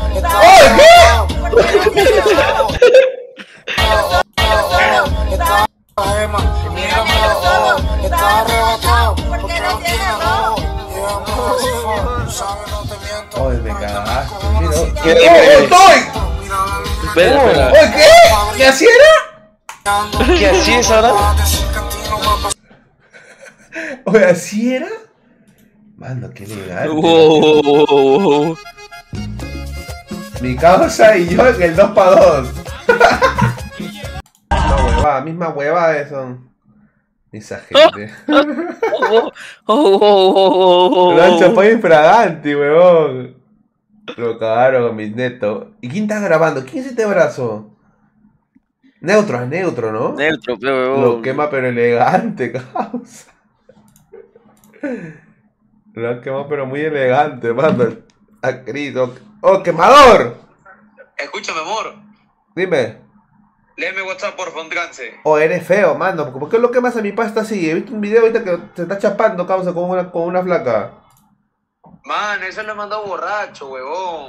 Speaker 17: Está gema. Mírame los ojos. Está arrebatado. Porque no tiene rojo.
Speaker 2: Ay, me cagaste.
Speaker 8: Espera.
Speaker 2: ¿Qué? ¿Qué así era?
Speaker 1: ¿Qué así es ahora?
Speaker 2: Oye, ¿así era? Mano, qué legal. Mi causa y yo en el 2x2. No, huevada, misma huevada son. Esa gente. Lancha fue infragante, huevón. Lo cagaron con mis netos. ¿Y quién está grabando? ¿Quién es este brazo? Neutro, es neutro, ¿no?
Speaker 8: Neutro, pero
Speaker 2: lo quema pero elegante, causa. Lo han quemado pero muy elegante, mano. A Cris. ¡Oh, quemador!
Speaker 10: Escúchame, amor.
Speaker 2: Dime.
Speaker 10: Léeme WhatsApp por Fontrance.
Speaker 2: Oh, eres feo, mano. ¿Por qué lo quemas a mi pasta así? He visto un video ahorita que se está chapando, causa, con una flaca.
Speaker 10: Man, eso lo he mandado borracho, huevón.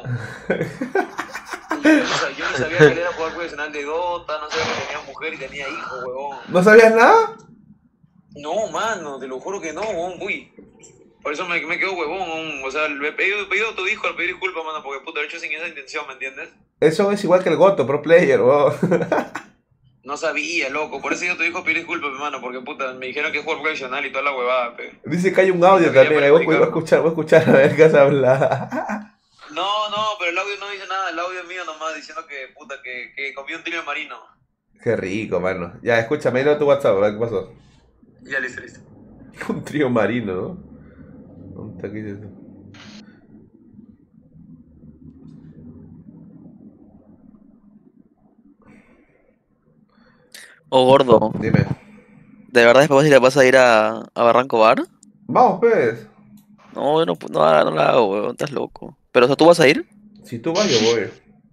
Speaker 10: Yo ni sabía que él era jugador profesional de Dota, no sabía que tenía mujer y tenía hijos, huevón.
Speaker 2: ¿No sabías nada?
Speaker 10: No, mano, te lo juro que no, huevón, uy. Por eso me quedo huevón, o sea, le he pedido a tu hijo al pedir disculpas, mano, porque puta, lo he hecho sin esa intención, ¿me entiendes?
Speaker 2: Eso es igual que el Goto, pro player, huevón.
Speaker 10: No sabía, loco, por eso yo te dijo pedir disculpas, hermano, porque puta, me dijeron que es jugador profesional y toda la huevada, pe.
Speaker 2: Dice que hay un audio también, voy a escuchar a ver qué has hablado.
Speaker 10: No, pero el audio no dice nada, el audio es mío nomás, diciendo que puta, que comí un trío marino.
Speaker 2: Qué rico, mano. Ya, escúchame, dale tu WhatsApp, a ver qué pasó.
Speaker 10: Ya, listo.
Speaker 2: Un trío marino, ¿no? ¿Dónde está aquí eso?
Speaker 8: Oh, gordo.
Speaker 2: Dime.
Speaker 8: ¿De verdad después vas a ir a Barranco Bar?
Speaker 2: Vamos, pues.
Speaker 8: No, yo no la hago, weón, estás loco. ¿Pero o sea, tú vas a ir?
Speaker 2: Si tú vas, yo voy.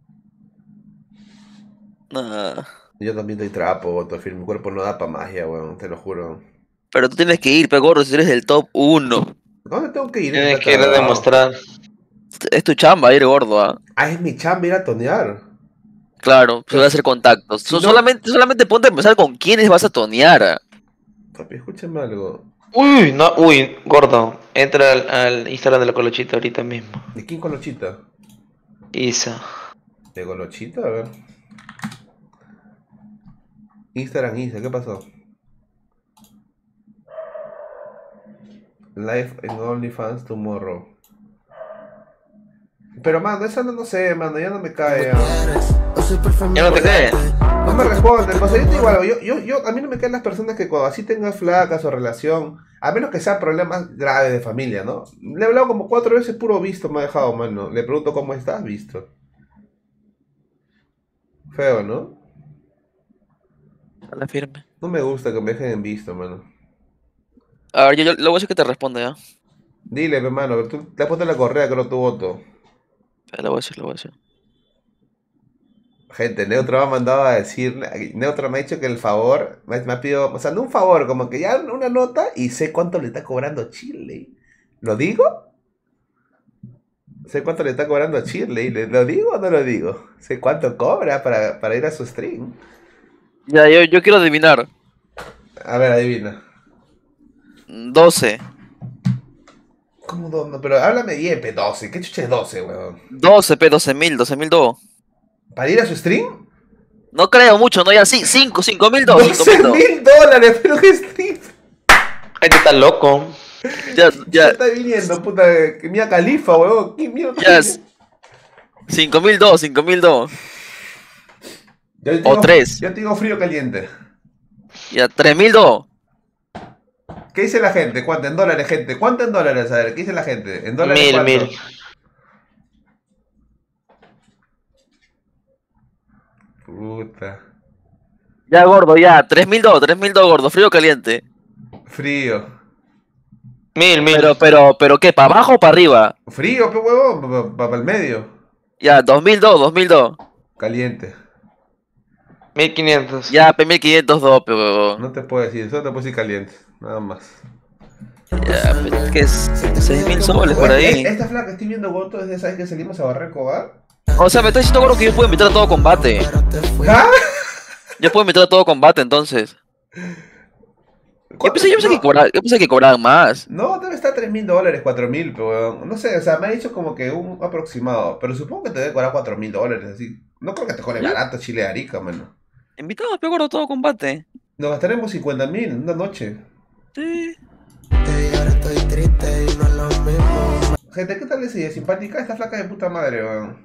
Speaker 8: Nah.
Speaker 2: Yo también doy trapo, mi cuerpo no da pa' magia, weón, te lo juro.
Speaker 8: Pero tú tienes que ir, pe gordo, si eres el top 1.
Speaker 2: ¿Dónde tengo que ir?
Speaker 1: Tienes que ir a demostrar.
Speaker 8: Es tu chamba ir, gordo, ¿ah?
Speaker 2: Ah, es mi chamba ir a tonear.
Speaker 8: Claro, se va a hacer contactos.
Speaker 2: Si no...
Speaker 8: solamente ponte a empezar con quiénes vas a tonear.
Speaker 2: Papi, escúchame algo.
Speaker 1: Uy, gordo. Entra al Instagram de la Colochita ahorita mismo.
Speaker 2: ¿De quién Colochita?
Speaker 1: Isa.
Speaker 2: ¿De Colochita? A ver. Instagram Isa, ¿qué pasó? Live en OnlyFans tomorrow. Pero mano, esa no sé, mano, ya no me cae.
Speaker 8: ¿Ya no te cae?
Speaker 2: No me responden, o sea, yo te igual, a mí no me caen las personas que cuando así tengas flacas o relación, a menos que sean problemas graves de familia, ¿no? Le he hablado como 4 veces, puro visto me ha dejado, mano. Le pregunto cómo estás, visto. Feo, ¿no?
Speaker 8: A la firme.
Speaker 2: No me gusta que me dejen en visto, mano.
Speaker 8: A ver, yo lo voy a decir que te responde, ¿ya?
Speaker 2: Dile, hermano, que tú te has puesto la correa que no tu voto.
Speaker 8: Lo voy a decir.
Speaker 2: Gente, Neutro me ha mandado a decir, Neutro me ha dicho que el favor, me ha pedido, o sea, no un favor, como que ya una nota y sé cuánto le está cobrando Chile. ¿Lo digo? Sé cuánto le está cobrando a Chile. ¿Lo digo o no lo digo? Sé cuánto cobra para ir a su stream.
Speaker 8: Ya, yo quiero adivinar.
Speaker 2: A ver, adivina.
Speaker 8: 12.
Speaker 2: ¿Cómo 12? Pero háblame bien, pe, 12. ¿Qué chucha es 12, weón?
Speaker 8: 12, pe, 12.000
Speaker 2: ¿Para ir a su stream?
Speaker 8: No creo mucho, no, ya sí, 5.000
Speaker 2: $12.000, pero qué stream.
Speaker 1: Ay, te estás loco.
Speaker 8: Ya.
Speaker 2: Está viniendo, puta, Mia Khalifa, weón. ¿Qué mierda?
Speaker 8: Ya. 5.002. O 3.
Speaker 2: Yo tengo frío caliente.
Speaker 8: Ya, 3.002.
Speaker 2: ¿Qué dice la gente? ¿Cuánto en dólares, gente? ¿Cuánto en dólares? A ver, ¿qué dice la gente? ¿En dólares?
Speaker 1: 1000.
Speaker 2: Puta.
Speaker 8: Ya, gordo, ya. 3.002, gordo. Frío o caliente.
Speaker 2: Frío.
Speaker 1: 1000.
Speaker 8: Pero ¿qué? ¿Para abajo o para arriba?
Speaker 2: Frío, pe huevón, para el medio.
Speaker 8: Ya, 2.002.
Speaker 2: Caliente.
Speaker 1: 1500.
Speaker 8: Ya, 1502, pero...
Speaker 2: No te puedo decir, solo te puedo decir caliente. Nada más.
Speaker 8: Ya, pero es que es 6000 soles por ahí.
Speaker 2: Esta flaca que estoy viendo, Goto, es de esa vez que salimos a barrer cobar.
Speaker 8: O sea, me está diciendo Gordo que yo puedo invitar a todo combate.
Speaker 2: ¿Ah?
Speaker 8: Yo puedo invitar a todo combate, entonces. Yo pensé que cobraban más.
Speaker 2: No, debe estar $3000, 4000, pero no sé, o sea, me ha dicho como que un aproximado. Pero supongo que te debe cobrar $4000, así. No creo que te cobre barato Chile de Arica, mano.
Speaker 8: Invitamos a Gordo a todo combate.
Speaker 2: Nos gastaremos 50.000 una noche.
Speaker 8: Sí.
Speaker 2: Gente, ¿qué tal esa simpática? Esta flaca de puta madre, weón.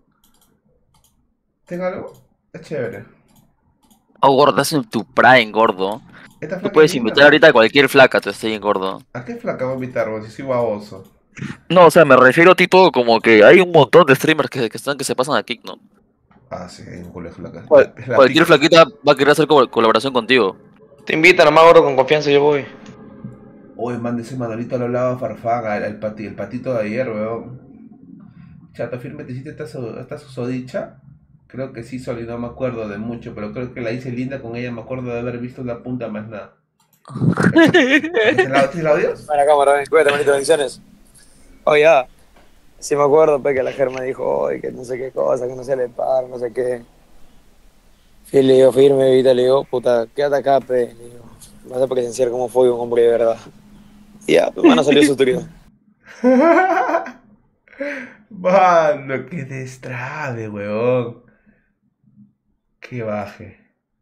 Speaker 2: ¿Tengo algo? Es chévere.
Speaker 8: Oh, Gordo, estás en tu prime, Gordo. Tú puedes invitar ahorita a cualquier flaca, te estoy en Gordo.
Speaker 2: ¿A qué flaca voy a invitar, weón? Si soy baboso.
Speaker 8: No, o sea, me refiero tipo como que hay un montón de streamers que se pasan a Kick, ¿no?
Speaker 2: Ah, sí, hay un culo de flacas.
Speaker 8: Cualquier flaquita va a querer hacer colaboración contigo.
Speaker 1: Te invitan nomás, Gordo, con confianza, yo voy.
Speaker 2: Oye, man, de ese Manolito lo hablaba Farfán, el patito de ayer, weón. Chato, firme, ¿te hiciste esta susodicha? Creo que sí, Soli, no me acuerdo de mucho, pero creo que la hice linda con ella, me acuerdo de haber visto la punta más nada. ¿Tienes el audio?
Speaker 18: Buena cámara, cuídate, manito, bendiciones. Oye, sí me acuerdo, que la Germa dijo, oye, que no sé qué cosa, que no se le para, no sé qué. Y le digo, firme, Vita, le digo, puta, quédate acá, pe. Le digo, vas a presenciar cómo fue un hombre de verdad. Y ya, pues, mano, salió su turismo.
Speaker 2: Mano, qué destrave, weón. Que baje.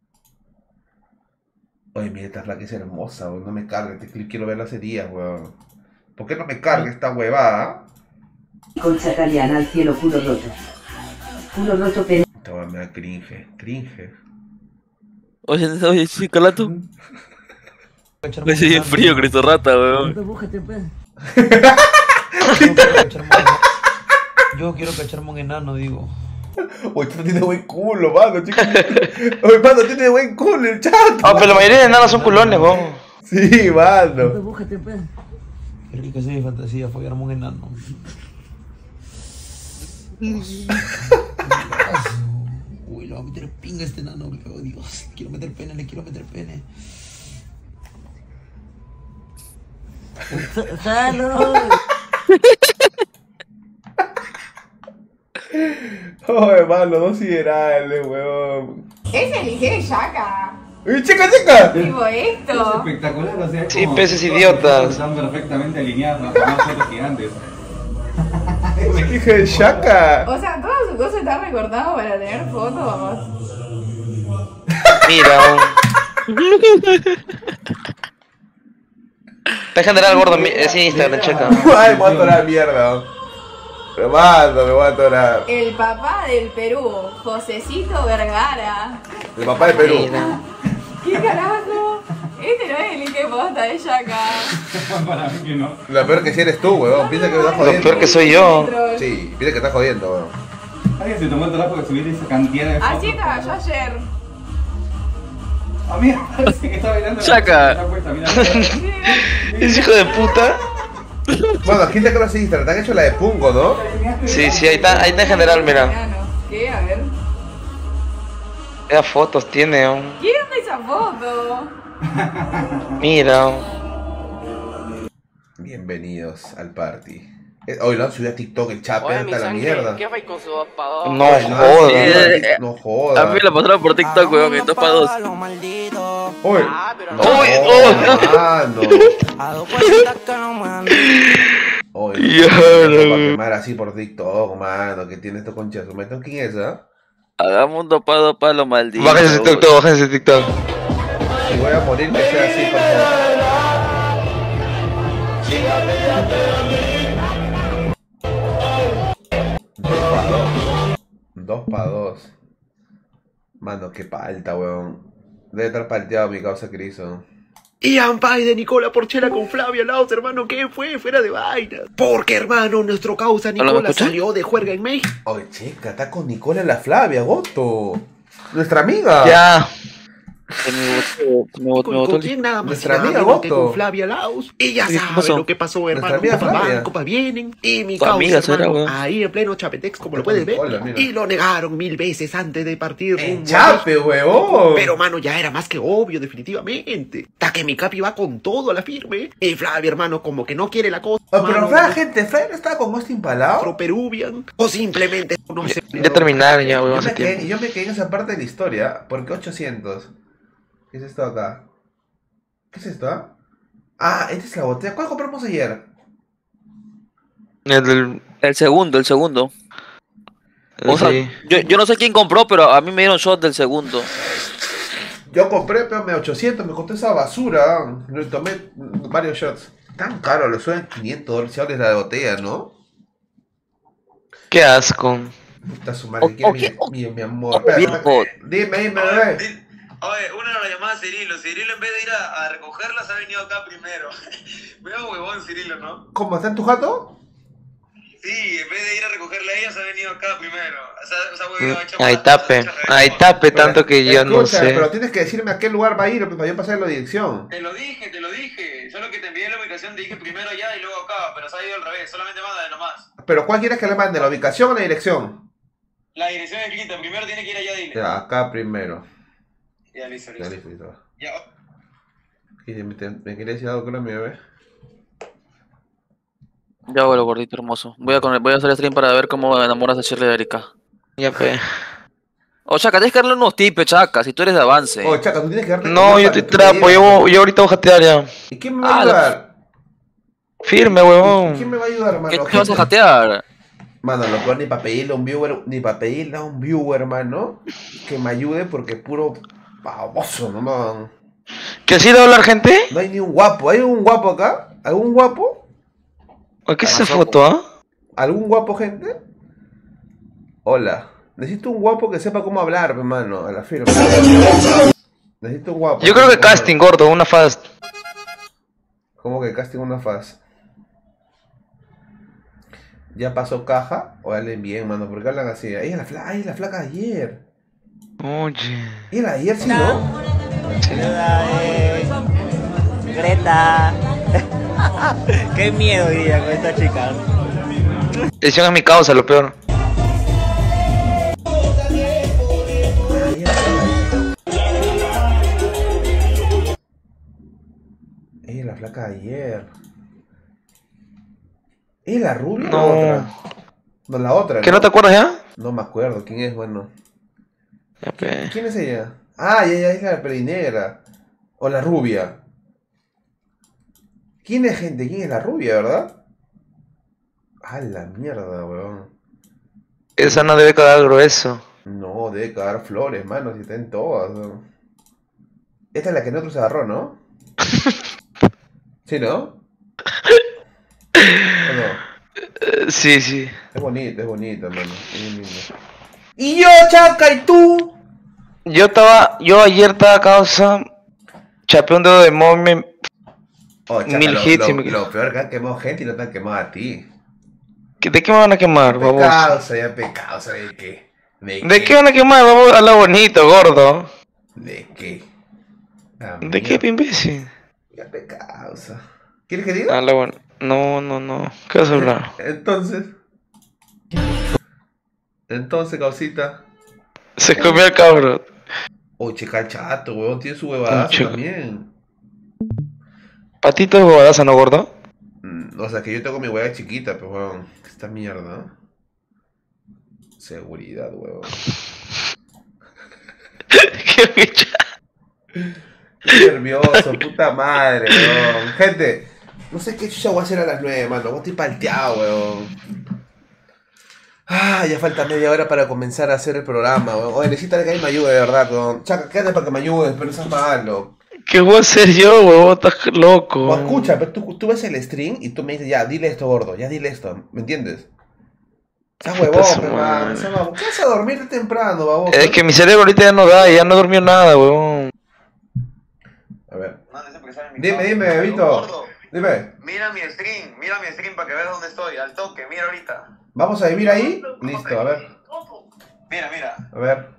Speaker 2: Oye, mira, esta flaca es hermosa, weón. No me cargue, quiero verla hace días, weón. ¿Por qué no me carga esta huevada?
Speaker 19: Concha italiana al cielo, culo roto. Culo roto, pero...
Speaker 2: Esta huevada me da cringe.
Speaker 8: Oye, sí, Calato. Me sigue frío, Cristo Rata, weón.
Speaker 20: Yo quiero cacharme un enano, digo.
Speaker 2: Oye, tú tienes buen culo, mano, chico. Oye, mano, tienes buen culo el chat.
Speaker 1: Ah, pero la mayoría de enanos son culones, weón.
Speaker 2: Sí, mano.
Speaker 20: Qué rico es mi fantasía, follarme un enano. Uy, le voy a meter pinga a este enano, oh Dios. Le quiero meter pene.
Speaker 19: ¡Salud!
Speaker 2: Oye, mano, no siderales, weón.
Speaker 11: Es el Liceo de Shaka.
Speaker 2: ¡Uy, chica!
Speaker 11: Digo esto.
Speaker 21: Es espectacular, o sea,
Speaker 1: Sí, peces idiotas.
Speaker 21: Están perfectamente alineados, no fotos gigantes.
Speaker 2: ¡Hija de Shaka!
Speaker 11: O sea, todo su cosa está recortado para tener fotos.
Speaker 1: Mira. Está en general, Gordo, es Instagram, checa.
Speaker 2: Ay, me voy a atorar mierda. Me voy a atorar.
Speaker 11: El papá del Perú, Josecito Vergara.
Speaker 2: El papá del Perú.
Speaker 11: ¿Qué carajo? Este no es el que posta de Shaka.
Speaker 21: Para mí que no.
Speaker 2: Lo peor que si eres tú, weón. Piensa que me estás jodiendo.
Speaker 1: Lo peor que soy yo.
Speaker 2: Sí, piensa que estás jodiendo, weón.
Speaker 21: Alguien se tomó el trabajo de subir esa cantidad de fotos.
Speaker 11: Así estaba yo ayer.
Speaker 21: A mí me parece que está bailando.
Speaker 8: Shaka.
Speaker 1: Es hijo de puta.
Speaker 2: Bueno, ¿quién te conoce Instagram? Te han hecho la de Pungo, ¿no?
Speaker 1: Sí, ahí está en general, mira.
Speaker 11: ¿Qué? A ver.
Speaker 1: Qué fotos tiene, oh.
Speaker 11: ¿Quién es esa foto?
Speaker 1: Mira.
Speaker 2: Bienvenidos al party. Hoy lo han subido a TikTok el chat, hasta la mierda.
Speaker 22: ¿Qué fue con su 2x2?
Speaker 1: No jodas.
Speaker 2: No jodas.
Speaker 8: A mí me lo pasaron por TikTok, weón, en 2x2.
Speaker 2: Uy. Oye, para quemar así por TikTok, mano, que tiene esto concha su meto. ¿Quién es, ah?
Speaker 8: Hagamos un 2x2 para lo maldito.
Speaker 1: Bájense TikTok, bájense TikTok.
Speaker 2: Si voy a morir, que sea así, por favor. 2x2. Mano, qué palta, weón. Debe estar palteado mi causa Criso.
Speaker 23: Ian Pay de Nicola Porchela con Flavia Laos, hermano, ¿qué fue? Fuera de vaina. Porque, hermano, nuestro causa Nicola salió de juerga en México.
Speaker 2: Oye, chica, está con Nicola la Flavia, Goto. Nuestra amiga.
Speaker 1: Ya.
Speaker 8: Me botó
Speaker 23: ¿Quién nada más
Speaker 2: Nuestra
Speaker 23: y nada
Speaker 2: amiga
Speaker 23: menos que
Speaker 2: Goto.
Speaker 23: con Flavia Laus? Y ya
Speaker 8: ¿Qué
Speaker 23: sabe
Speaker 8: pasó?
Speaker 23: lo que pasó, hermano.
Speaker 2: amiga
Speaker 23: Copas
Speaker 2: Flavia.
Speaker 23: van, copas vienen. Y mi
Speaker 8: Tu amiga
Speaker 23: causa,
Speaker 8: será,
Speaker 23: hermano,
Speaker 8: weón.
Speaker 23: ahí en pleno Chapetex, como lo puedes ver.
Speaker 2: Hola, mira.
Speaker 23: Y lo negaron 1000 veces antes de partir rumbo a
Speaker 2: Chape, huevón.
Speaker 23: Pero, mano, ya era más que obvio, definitivamente. Ta que mi capi va con todo a la firme. Y Flavia, hermano, como que no quiere la cosa.
Speaker 2: Oh, pero
Speaker 23: mano,
Speaker 2: Flavia, gente, Flavia no estaba con Austin Palau.
Speaker 23: otro Peruvian. O simplemente no sé.
Speaker 1: Ya terminaron ya, weón,
Speaker 2: Yo
Speaker 1: hace
Speaker 2: me, quedé,
Speaker 1: tiempo.
Speaker 2: yo me quedé en esa parte de la historia. ¿Por qué 800? ¿Qué es esto acá? ¿Qué es esto, ah? Ah, esta es la botella. ¿Cuál compramos ayer?
Speaker 8: El segundo. O sea,
Speaker 1: Sí.
Speaker 8: yo no sé quién compró, pero a mí me dieron shot del segundo.
Speaker 2: Yo compré, pero me 800, me costó esa basura. Me tomé varios shots. Tan caro, lo suben $500 la botella, ¿no?
Speaker 1: Qué asco.
Speaker 2: Puta su madre, mi amor. Espera, dime, bebé.
Speaker 10: Oye, una la llamada Cirilo. Cirilo, en vez de ir a recogerla, se ha venido acá primero. Veo huevón, Cirilo, ¿no?
Speaker 2: ¿Cómo está en tu jato?
Speaker 10: Sí, en vez de ir a recogerla a ella, se ha venido acá primero. Esa huevón ha hecho
Speaker 1: Ahí tape tanto que yo no
Speaker 2: Escucha,
Speaker 1: sé.
Speaker 2: pero tienes que decirme a qué lugar va a ir para yo pasarle la dirección.
Speaker 10: Te lo dije. Solo que te envié la ubicación, te dije primero allá y luego acá, pero se ha ido al revés. Solamente manda nomás.
Speaker 2: Pero ¿cuál quieres que le mande? ¿La ubicación o la dirección?
Speaker 10: La dirección es escrita. Primero tiene que ir allá, dile.
Speaker 2: Ya, acá primero.
Speaker 10: Ya, listo.
Speaker 2: Ya, listo.
Speaker 10: Ya.
Speaker 2: Y me quería decir algo con mi bebé.
Speaker 8: Ya, bueno, gordito hermoso. Voy a hacer stream para ver cómo enamoras a Shirley de Erika.
Speaker 1: Ya, pe.
Speaker 8: O Chaca, tienes que darle unos tips, Chaca, si tú eres de avance.
Speaker 2: Oh, Chaca, tú tienes que darte.
Speaker 1: No, yo estoy trapo, yo ahorita voy a jatear ya.
Speaker 2: ¿Y quién me va a ayudar?
Speaker 1: Firme, huevón.
Speaker 2: ¿Quién me va a ayudar, mano?
Speaker 8: ¿Qué te vas a jatear?
Speaker 2: Mano, lo peor ni para pedirle a un viewer, hermano, que me ayude porque es puro baboso, no man.
Speaker 1: ¿Qué ha sido hablar, gente?
Speaker 2: No hay ni un guapo. ¿Hay un guapo acá? ¿Algún guapo?
Speaker 1: ¿Qué es esa foto, ah?
Speaker 2: ¿Algún guapo, gente? Hola. Necesito un guapo que sepa cómo hablar, hermano, a la firma. Necesito un guapo.
Speaker 1: Yo creo que casting, gordo, una fast.
Speaker 2: ¿Cómo que casting una fast? ¿Ya pasó caja? O hablen bien, mano, porque hablan así. Ahí es la flaca de ayer.
Speaker 1: Oye.
Speaker 2: ¿Y la de ayer sí, no?
Speaker 5: Greta. Qué miedo hoy día con esta chica.
Speaker 1: Edición es mi causa, lo peor.
Speaker 2: Ella es la flaca de ayer. ¿Es la rubia
Speaker 1: No.
Speaker 2: o la otra? No, la otra.
Speaker 1: ¿Que no te acuerdas ya?
Speaker 2: No me acuerdo. ¿Quién es? Bueno.
Speaker 1: Ya, pe.
Speaker 2: ¿Quién es ella? Ah, ella es la pelinegra. O la rubia. ¿Quién es, gente? ¿Quién es la rubia, verdad? Ah, la mierda, weón.
Speaker 1: Esa no debe quedar grueso.
Speaker 2: No, debe cagar flores, mano, si está en todas. ¿No? Esta es la que nosotros se agarró, ¿no? ¿Sí, no? ¿O no?
Speaker 1: Sí, sí.
Speaker 2: Es bonita, mano. Es bien linda. Y yo, Chaca, ¿y tú?
Speaker 1: Yo ayer estaba a causa. Chapé un dedo de momia.
Speaker 2: Oh, Chaca,
Speaker 1: 1000 hits y me...
Speaker 2: lo peor que han quemado gente y no te han quemado a ti.
Speaker 1: ¿De qué me van a quemar, baboso?
Speaker 2: Pecado, ¿de qué?
Speaker 1: ¿De qué van a quemar? Vamos a lo bonito, gordo.
Speaker 2: ¿De qué?
Speaker 1: ¿De qué, imbécil?
Speaker 2: Ya pecado. ¿Quieres que diga?
Speaker 1: No. ¿Qué vas a hablar?
Speaker 2: Entonces, causita.
Speaker 1: Se comió el cabrón.
Speaker 2: Oh, checa el chato, weón. Tiene su huevadazo también.
Speaker 1: Patito de huevadaza, ¿no, gordo?
Speaker 2: O sea, que yo tengo mi hueva chiquita, pues, weón. Esta mierda. Seguridad, weón. Qué nervioso, puta madre, weón. Gente, no sé qué chucha voy a hacer a las 9, mano. Voy a estar palteado, weón. Ah, ya falta media hora para comenzar a hacer el programa, weón. Oye, necesito que alguien me ayude, de verdad, weón. Chaca, quédate para que me ayudes, pero no seas malo.
Speaker 1: ¿Qué voy a hacer yo, weón? Estás loco.
Speaker 2: O escucha, pero tú ves el stream y tú me dices, ya, dile esto, gordo, ya dile esto, ¿me entiendes? Seas huevón, hermano, ¿qué vas a dormir temprano, baboso?
Speaker 1: Es que mi cerebro ahorita ya no da, ya no durmió nada, weón.
Speaker 2: A ver. Dime, bebito. Dime.
Speaker 10: Mira mi stream para que veas dónde estoy, al toque, mira ahorita.
Speaker 2: ¿Vamos a vivir ahí? Listo, a ver.
Speaker 10: Mira.
Speaker 2: A ver.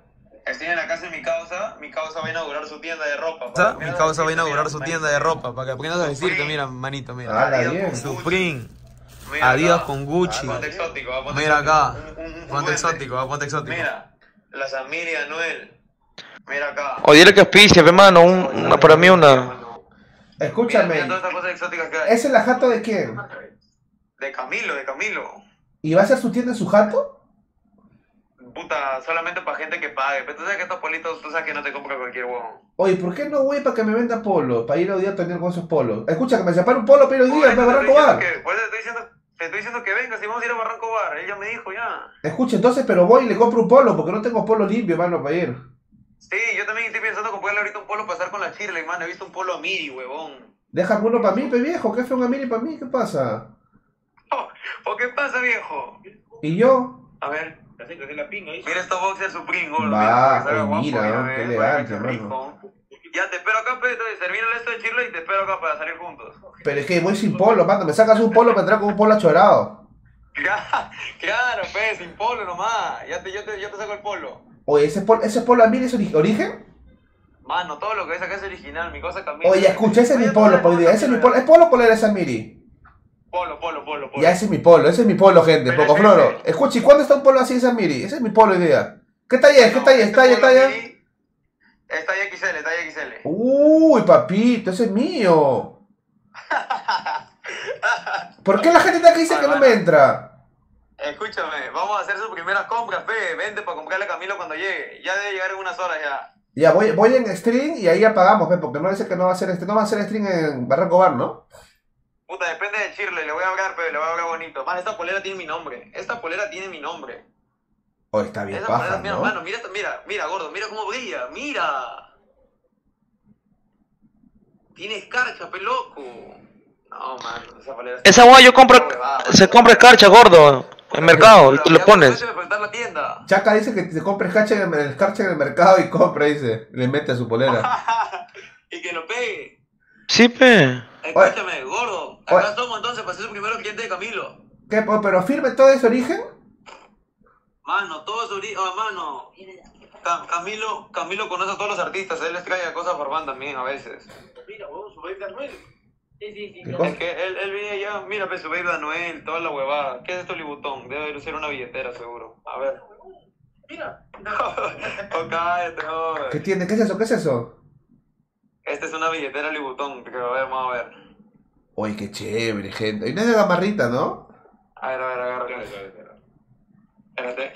Speaker 10: Estoy en la casa de mi causa va a inaugurar su tienda de ropa.
Speaker 13: Mi causa va a inaugurar su tienda de ropa, para que aprendas a decirte, mira, manito, mira. Supreme, Adidas con Gucci. Mira acá, ponte exótico, ponte exótico.
Speaker 10: Mira, la Samiri Anuel. Mira acá.
Speaker 1: O dile que auspicia, hermano, una para mí una.
Speaker 2: Escúchame.
Speaker 10: Mira todas estas cosas exóticas que hay.
Speaker 2: ¿Esa es la jato de quién?
Speaker 10: De Camilo.
Speaker 2: ¿Y va a ser su tienda en su jato?
Speaker 10: Puta, solamente para gente que pague. Pero tú sabes que estos politos, tú sabes que no te compra cualquier huevón.
Speaker 2: Oye, ¿por qué no voy para que me venda polos? Para ir hoy día a tener con esos polos. Escucha, que me separe un polo para ir hoy día, para Barranco Bar.
Speaker 10: Pues te estoy diciendo que vengas y vamos a ir a Barranco Bar. Ella me dijo ya.
Speaker 2: Escucha, entonces, pero voy y le compro un polo, porque no tengo polo limpio, hermano, para ir.
Speaker 10: Sí, yo también estoy pensando comprarle ahorita un polo para estar con la Shirley, mano. He visto un polo a Miri, huevón.
Speaker 2: Déjame uno para mí, pe viejo. ¿Qué fue un Miri para mí? ¿Qué pasa?
Speaker 10: ¿O qué pasa, viejo?
Speaker 2: ¿Y yo?
Speaker 10: A ver. Mira estos boxers Supreme, gordo.
Speaker 2: Mira, qué elegante, hermano.
Speaker 10: Ya, te espero acá, Pedro, servirle esto de Shirley y te espero acá para salir juntos.
Speaker 2: Pero es que voy sin polo, mano. Me sacas un polo, me traes con un polo achorado.
Speaker 10: Claro, pe, sin polo nomás. Yo te saco el polo.
Speaker 2: Oye, ¿ese polo a mí es origen?
Speaker 10: Mano, todo lo que ves acá es original, mi cosa camina.
Speaker 2: Oye, escucha, ese es mi polo, por día. Ese es mi polo. ¿Es polo o polera esa Miri?
Speaker 10: Polo.
Speaker 2: Ya, ese es mi polo, gente. Poco floro. Escucha, ¿y cuándo está un polo así esa Miri? Ese es mi polo hoy día. ¿Qué talla es? ¿Qué talla es? ¿Talla?
Speaker 10: Es talla XL.
Speaker 2: Uy, papito, ese es mío. ¿Por qué la gente está que dice que no me entra?
Speaker 10: Escúchame, vamos a hacer sus primeras compras, fe. Vente para comprarle a Camilo cuando llegue. Ya debe llegar en unas horas ya.
Speaker 2: Ya, voy en stream y ahí apagamos, fe, porque no dice que no va a hacer stream en Barranco Bar, ¿no?
Speaker 10: Puta, depende de Shirley, le voy a hablar, pero le voy a hablar bonito. Man, esta polera tiene mi nombre.
Speaker 2: Oh, está bien
Speaker 10: esa
Speaker 2: paja,
Speaker 10: polera,
Speaker 2: ¿no?
Speaker 10: Mano, mira, gordo, mira cómo brilla, mira. Tiene escarcha, pe loco. No, mano, esa polera...
Speaker 1: Esa guay se compra escarcha, gordo, en mercado, y tú le pones.
Speaker 2: Chaca dice que se compra escarcha en el mercado y compra, dice. Le mete a su polera.
Speaker 10: Y que lo pegue.
Speaker 1: Sí, pe.
Speaker 10: Escúchame, gordo. Acá somos entonces para ser su primer cliente de Camilo.
Speaker 2: ¿Qué? ¿Pero firme todo ese origen?
Speaker 10: Mano, todo es origen. Oh, mano. Camilo conoce a todos los artistas. Él les trae cosas por banda también a veces. Mira, vos, su baby de Anuel. Sí. Es que él viene allá. Mira, pues su baby de Anuel, toda la huevada. ¿Qué es esto, Libutón? Debe ser una billetera, seguro. A ver. Mira. Oh, cállate, joder.
Speaker 2: ¿Qué tiene? ¿Qué es eso? ¿Qué es eso?
Speaker 10: Esta es una billetera Libutón, que vamos a ver.
Speaker 2: Oye, qué chévere, gente. Y no es de gamarrita, ¿no?
Speaker 10: A ver, agarra. Espérate.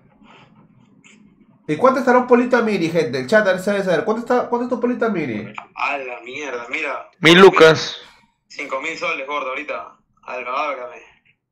Speaker 2: ¿Y cuánto estará un polito a Miri, gente? El chat, a ver, saber. ¿Cuánto es tu polito a Miri?
Speaker 10: A la mierda, mira.
Speaker 1: 1000 lucas.
Speaker 10: 5000 soles, gordo, ahorita. Ábrame.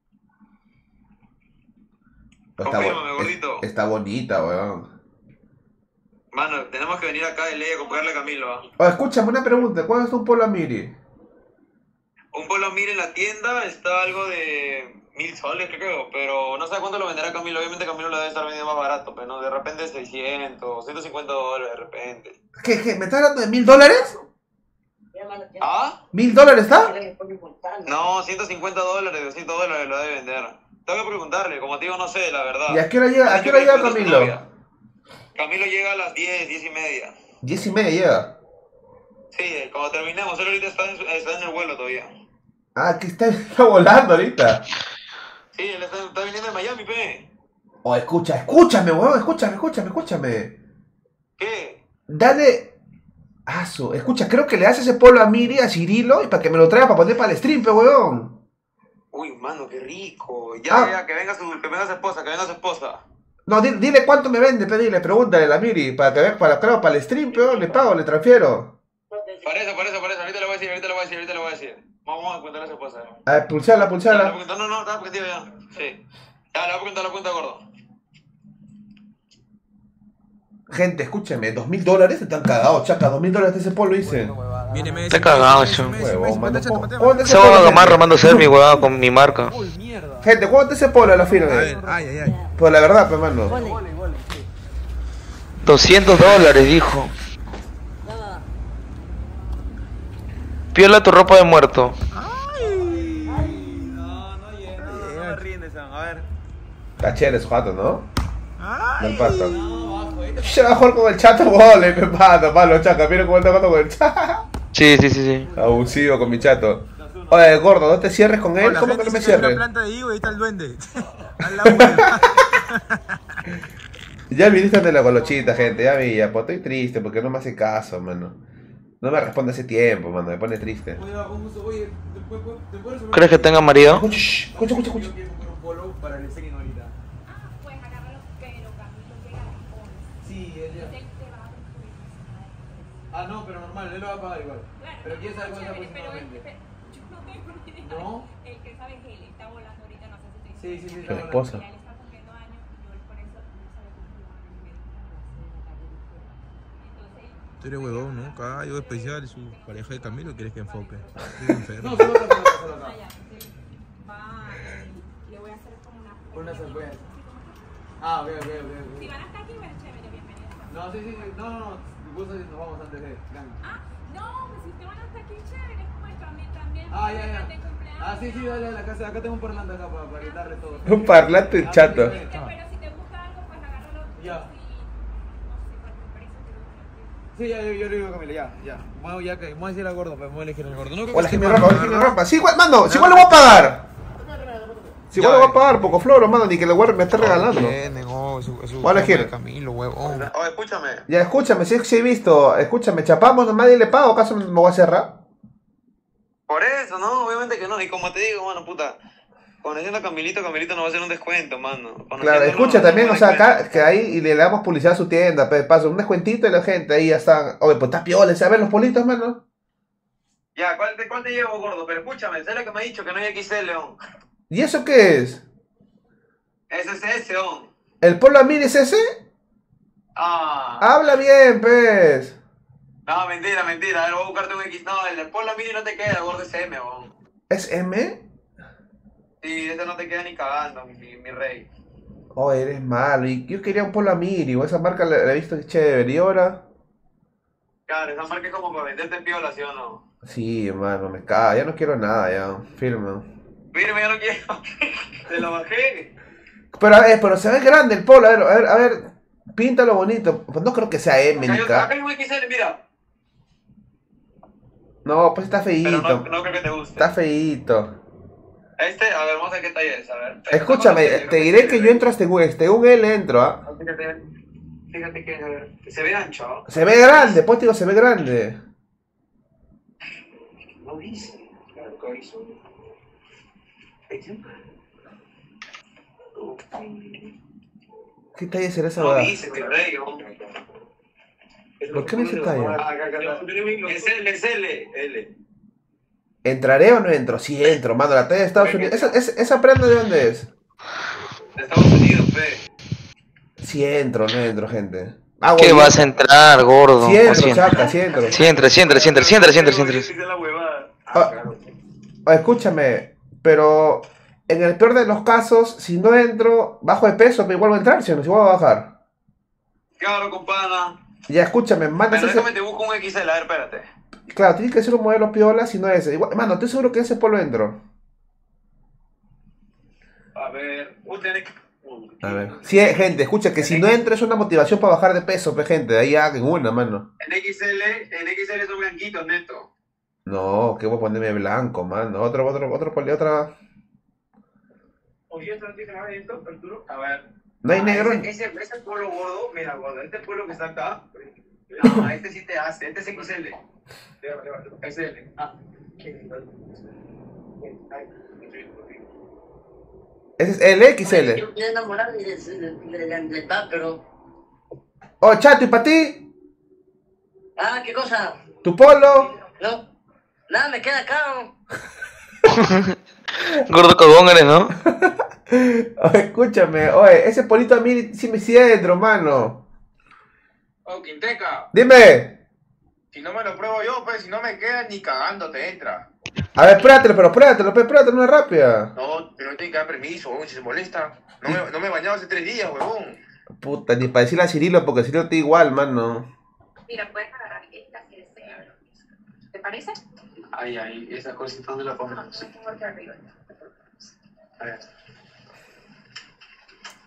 Speaker 10: Confírmame, gordito.
Speaker 2: Está bonita, weón.
Speaker 10: Mano, tenemos que venir acá de ley a comprarle a Camilo.
Speaker 2: Oye, escúchame una pregunta. ¿Cuánto está un polo a Miri?
Speaker 10: Un polo Miri en la tienda está algo de 1000 soles, creo. Pero no sé cuánto lo venderá Camilo. Obviamente Camilo lo debe estar vendiendo más barato. Pero no, de repente 600, 150 dólares de repente.
Speaker 2: ¿Qué? ¿Me estás hablando de $1000?
Speaker 10: ¿Ah?
Speaker 2: ¿$1000 está?
Speaker 10: No, 150 dólares, 200 dólares lo debe vender. Tengo que preguntarle. Como te digo, no sé, la verdad.
Speaker 2: ¿Y a qué hora llega Camilo?
Speaker 10: Camilo llega a las 10 y media.
Speaker 2: 10 y media llega.
Speaker 10: Sí, cuando terminemos, él ahorita está en el vuelo todavía.
Speaker 2: Ah, que está volando ahorita.
Speaker 10: Sí, él está viniendo de Miami, pe.
Speaker 2: Oh, escúchame, weón, escúchame.
Speaker 10: ¿Qué?
Speaker 2: Dale. Escucha, creo que le hace ese polo a Miri, a Cirilo, y para que me lo traiga para poner para el stream, pe, weón.
Speaker 10: Uy, mano, qué rico. Ya, que venga su esposa,
Speaker 2: No, dile cuánto me vende, pedile, pregúntale a la Miri, para el stream, peor, le pago, le transfiero.
Speaker 10: Para eso, ahorita le voy a decir. Vamos a preguntarle a su esposa.
Speaker 2: A ver, pulsala.
Speaker 10: No, estaba prometido ya. Sí. Ya, le voy a preguntar la cuenta, gordo.
Speaker 2: Gente, escúchame, $2000 están cagados, chaca, $2000 de ese polo, dice.
Speaker 1: Está cagado, eso.
Speaker 2: Se
Speaker 1: va a gamarra, mando a hacer mi huevada con mi marca.
Speaker 2: Gente, ¿cuánto ese polo a la firme?
Speaker 13: Ay.
Speaker 2: Pues la verdad, pues, mano.
Speaker 1: $200, dijo. Piola tu ropa de muerto.
Speaker 2: Está chévere su jato, ¿no? Del pato. Se va a jugar con el chato, vole, me pato, malo, chaca. Mira cómo está jugando con el chato.
Speaker 1: Sí.
Speaker 2: Abusivo con mi chato. Oye, gordo, no te cierres con él. ¿Cómo que no me cierres?
Speaker 16: Hay una planta de higo y ahí está el duende. Al lado mío.
Speaker 2: Ya viniste de la colochita, gente. Ya vi, ya. Pues estoy triste porque no me hace caso, mano. No me responde hace tiempo, mano. Me pone triste.
Speaker 1: ¿Crees que tenga marido?
Speaker 2: Escucha.
Speaker 13: Ah, no, pero normal, él lo va a pagar igual. Pero quién sabe cuánto aproximadamente. No.
Speaker 11: El que sabe que él está volando ahorita, no sé si
Speaker 13: Sí.
Speaker 2: La esposa.
Speaker 16: Tú eres huevón, ¿no? Caballo especial, su pareja de Camilo, ¿quieres que enfoque? Estoy enfermo.
Speaker 13: No, solo acá.
Speaker 11: Le voy a hacer como
Speaker 13: una sorpresa. Ah, ok.
Speaker 11: Si van hasta aquí, bueno, chévere, bienvenidos.
Speaker 13: No, sí. No. Nos vamos antes de.
Speaker 11: No, pues si te van hasta aquí, chévere, pues también.
Speaker 13: Ah, sí, dale a la casa. Acá tengo un parlante acá para quitarle todo.
Speaker 2: Un parlante chato.
Speaker 11: Pero si te gusta algo, pues agárralo.
Speaker 13: Ya. Sí, ya, yo le digo a Camila, ya. Bueno, ya que, vamos a decir al gordo, pues vamos a elegir al gordo. No,
Speaker 2: Hola, que mi ropa. Sí, mano, si igual le voy a pagar. Si igual le voy a pagar, poco floro, mano, ni que le voy a me esté regalando. Voy a elegir.
Speaker 16: Camilo, huevón.
Speaker 10: Oye, escúchame.
Speaker 2: Ya, escúchame, sí he visto. Escúchame, chapamos, nomás y le pago, ¿acaso me voy a cerrar?
Speaker 10: Por eso, no, obviamente que no. Y como te digo, mano, puta. Conociendo a Camilito no va a hacer un descuento, mano.
Speaker 2: Claro, escucha también, o sea, acá que ahí y le damos publicidad a su tienda, pues paso un descuentito y la gente ahí ya está. Oye, pues está piola, ¿sabes los politos, mano?
Speaker 10: Ya, ¿cuál te llevo, gordo? Pero escúchame, ¿sabes lo que me ha dicho? Que no hay XL, León.
Speaker 2: ¿Y eso qué es?
Speaker 10: Ese es ese, León.
Speaker 2: ¿El Polo Amir es ese?
Speaker 10: Ah.
Speaker 2: Habla bien, pues.
Speaker 10: No, mentira. A ver, voy a buscarte un X. No, el Polo Amir no te queda, el gordo es M, León.
Speaker 2: ¿Es M?
Speaker 10: Sí, ese no te queda ni cagando, mi rey.
Speaker 2: Oh, eres malo. Y yo quería un Polo Amiri, o esa marca la he visto que es chévere. ¿Y ahora?
Speaker 10: Claro, esa marca es como para venderte en piola, ¿sí o no?
Speaker 2: Sí, hermano, me caga. Ya no quiero nada, ya. Firme.
Speaker 10: Firme, ya no quiero. Te lo bajé.
Speaker 2: Pero a ver, pero se ve grande el Polo. A ver. Píntalo bonito. Pues no creo que sea M, ni
Speaker 10: acá hay un XL, mira.
Speaker 2: No, pues está feíto.
Speaker 10: Pero no creo que te guste.
Speaker 2: Está feíto.
Speaker 10: A ver, vamos a ver qué talla es, a ver.
Speaker 2: Escúchame, te diré que yo entro a este un L entro, ¿ah?
Speaker 10: Fíjate que, a ver, se ve ancho, ¿no?
Speaker 2: Se ve grande, pues digo, se ve grande.
Speaker 10: No dice, claro,
Speaker 2: ¿Qué talla será esa
Speaker 10: no
Speaker 2: verdad?
Speaker 10: dice, mi rey,
Speaker 2: ¿Por qué me dice talla?
Speaker 10: Es L.
Speaker 2: ¿Entraré o no entro? Sí entro, mano, la talla de Estados Unidos. ¿Esa prenda de dónde es?
Speaker 10: De Estados Unidos, fe.
Speaker 2: Sí entro, no entro, gente.
Speaker 1: ¿Qué vas a entrar, gordo?
Speaker 2: Sí entro, chaca, sí entro.
Speaker 1: Sí entra.
Speaker 2: Escúchame, pero en el peor de los casos, si no entro, bajo de peso, me igual voy a entrar, si no, si voy a bajar.
Speaker 10: Claro, compadre.
Speaker 2: Ya, escúchame, mandas
Speaker 10: ese... déjame te busco un XL, a ver, espérate.
Speaker 2: Claro, tiene que ser un modelo piola, si no ese. Igual, mano, estoy seguro que ese Polo entro.
Speaker 10: A ver, usted...
Speaker 2: A ver. Sí, gente, escucha, que si no entro es una motivación para bajar de peso, pues, gente. De ahí hagan una, mano.
Speaker 10: En XL son blanquitos, neto.
Speaker 2: No, que voy a ponerme blanco, mano. Otra.
Speaker 10: Oye, ¿esto no tiene más de esto, Arturo? A ver.
Speaker 2: ¿No hay negro?
Speaker 10: Ese polo gordo, mira, gordo, este polo que está acá, este sí te hace, este es XL. XL.
Speaker 2: Ese es el XL.
Speaker 17: Yo quiero enamorar del pan, pero...
Speaker 2: Oh, chato, ¿y para ti?
Speaker 17: Ah, ¿qué cosa?
Speaker 2: ¿Tu polo?
Speaker 17: No, nada, me queda caro.
Speaker 1: Gordo cagón eres, ¿no?
Speaker 2: Oye, escúchame, oye, ese polito a mí sí me siento, mano.
Speaker 10: Oh, Quinteca.
Speaker 2: Dime.
Speaker 10: Si no me lo pruebo yo, pues, si no me queda ni cagando te entra.
Speaker 2: A ver, pruébatelo, no es rápida.
Speaker 10: No, pero no tiene que dar permiso, huevón, si se molesta. No me he bañado hace 3 días, huevón.
Speaker 2: Puta, ni para decirle a Cirilo, porque Cirilo está igual, mano.
Speaker 11: Mira, puedes agarrar esta que desea. ¿Te parece?
Speaker 10: Ay, esa cosita donde la ponemos.
Speaker 11: Porque arriba.
Speaker 10: A ver.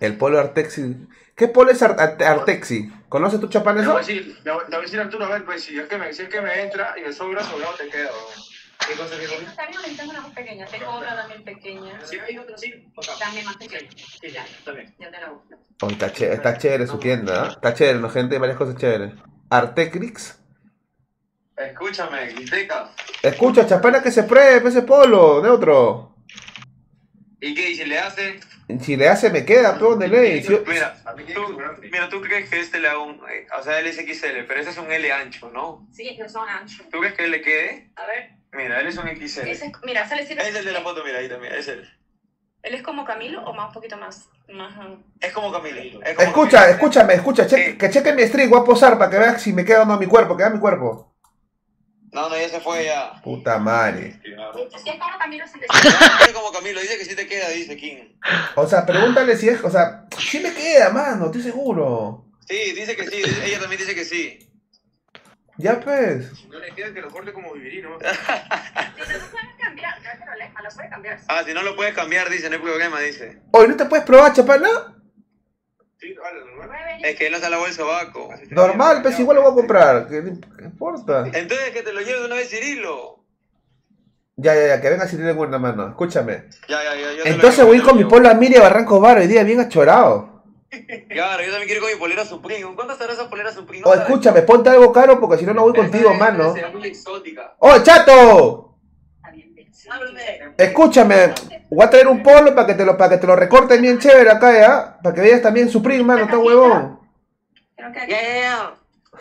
Speaker 2: El polo Artexi. ¿Qué polo es Artexi? ¿Conoces tu chapán eso?
Speaker 10: Le voy a decir a Arturo, a ver, pues si es que me entra y me sobra, sobrado te queda. ¿Qué cosa que con
Speaker 11: También tengo una más pequeña, tengo otra también pequeña.
Speaker 10: Sí, hay otra sí.
Speaker 11: También más pequeña.
Speaker 10: Sí, ya, también.
Speaker 11: Ya te la busco.
Speaker 2: Oh, está chévere su tienda, ¿eh? Está chévere, ¿no, gente? Varias cosas chéveres. Artexrix.
Speaker 10: Escúchame, Gliteca.
Speaker 2: Escucha, chapana que se pruebe ese polo, neutro.
Speaker 10: ¿Y qué? ¿Y si le hace?
Speaker 2: Si le hace me queda, pero de ley.
Speaker 10: Mira, tú crees que este le haga un... o sea, él es XL, pero ese es un L ancho, ¿no?
Speaker 11: Sí, es que son anchos.
Speaker 10: ¿Tú crees que él le quede?
Speaker 11: A ver.
Speaker 10: Mira, él es un XL.
Speaker 11: Mira, se le sirve.
Speaker 10: Es el de la foto, mira, ahí también, es él.
Speaker 11: ¿Él es como Camilo o más un poquito más?
Speaker 10: Es como Camilo.
Speaker 2: Escúchame, que cheque mi stream, voy a posar para que veas si me queda o no mi cuerpo, que vea mi cuerpo.
Speaker 10: No, ya se fue ya.
Speaker 2: Puta madre.
Speaker 11: Si es como Camilo, sí le
Speaker 10: No es como Camilo, dice que sí te queda, dice King.
Speaker 2: O sea, pregúntale si es, o sea, sí me queda, mano, estoy seguro.
Speaker 10: Sí, dice que sí, ella también dice que sí.
Speaker 2: Ya pues.
Speaker 10: No le queda que lo corte como vivirino.
Speaker 11: Si no lo puedes cambiar, no hay problema, lo puedes cambiar.
Speaker 10: Ah, si no lo puedes cambiar, dice, no hay problema, dice.
Speaker 2: Oye, ¿no te puedes probar, chapana?
Speaker 10: Sí, normal. Es que él no se lavó el sobaco.
Speaker 2: Normal, pues igual lo voy a comprar, ¿qué importa?
Speaker 10: Entonces que te lo lleve de una vez Cirilo.
Speaker 2: Ya, que venga Cirilo en una mano, escúchame.
Speaker 10: Ya.
Speaker 2: Entonces voy a ir con mi polo a Miri a Barranco Bar hoy día bien achorado.
Speaker 10: Claro, yo también quiero ir con mi polera Supreme. ¿Cuánto estará esa polera Supreme?
Speaker 2: Oh, escúchame, ponte algo caro porque si no, no voy contigo, mano.
Speaker 10: Es muy exótica.
Speaker 2: ¡Oh, chato! Escúchame, voy a traer un polo para que te lo recorten bien chévere acá, ¿ya? Para que veas también Supreme, mano, está huevón.
Speaker 10: Ya.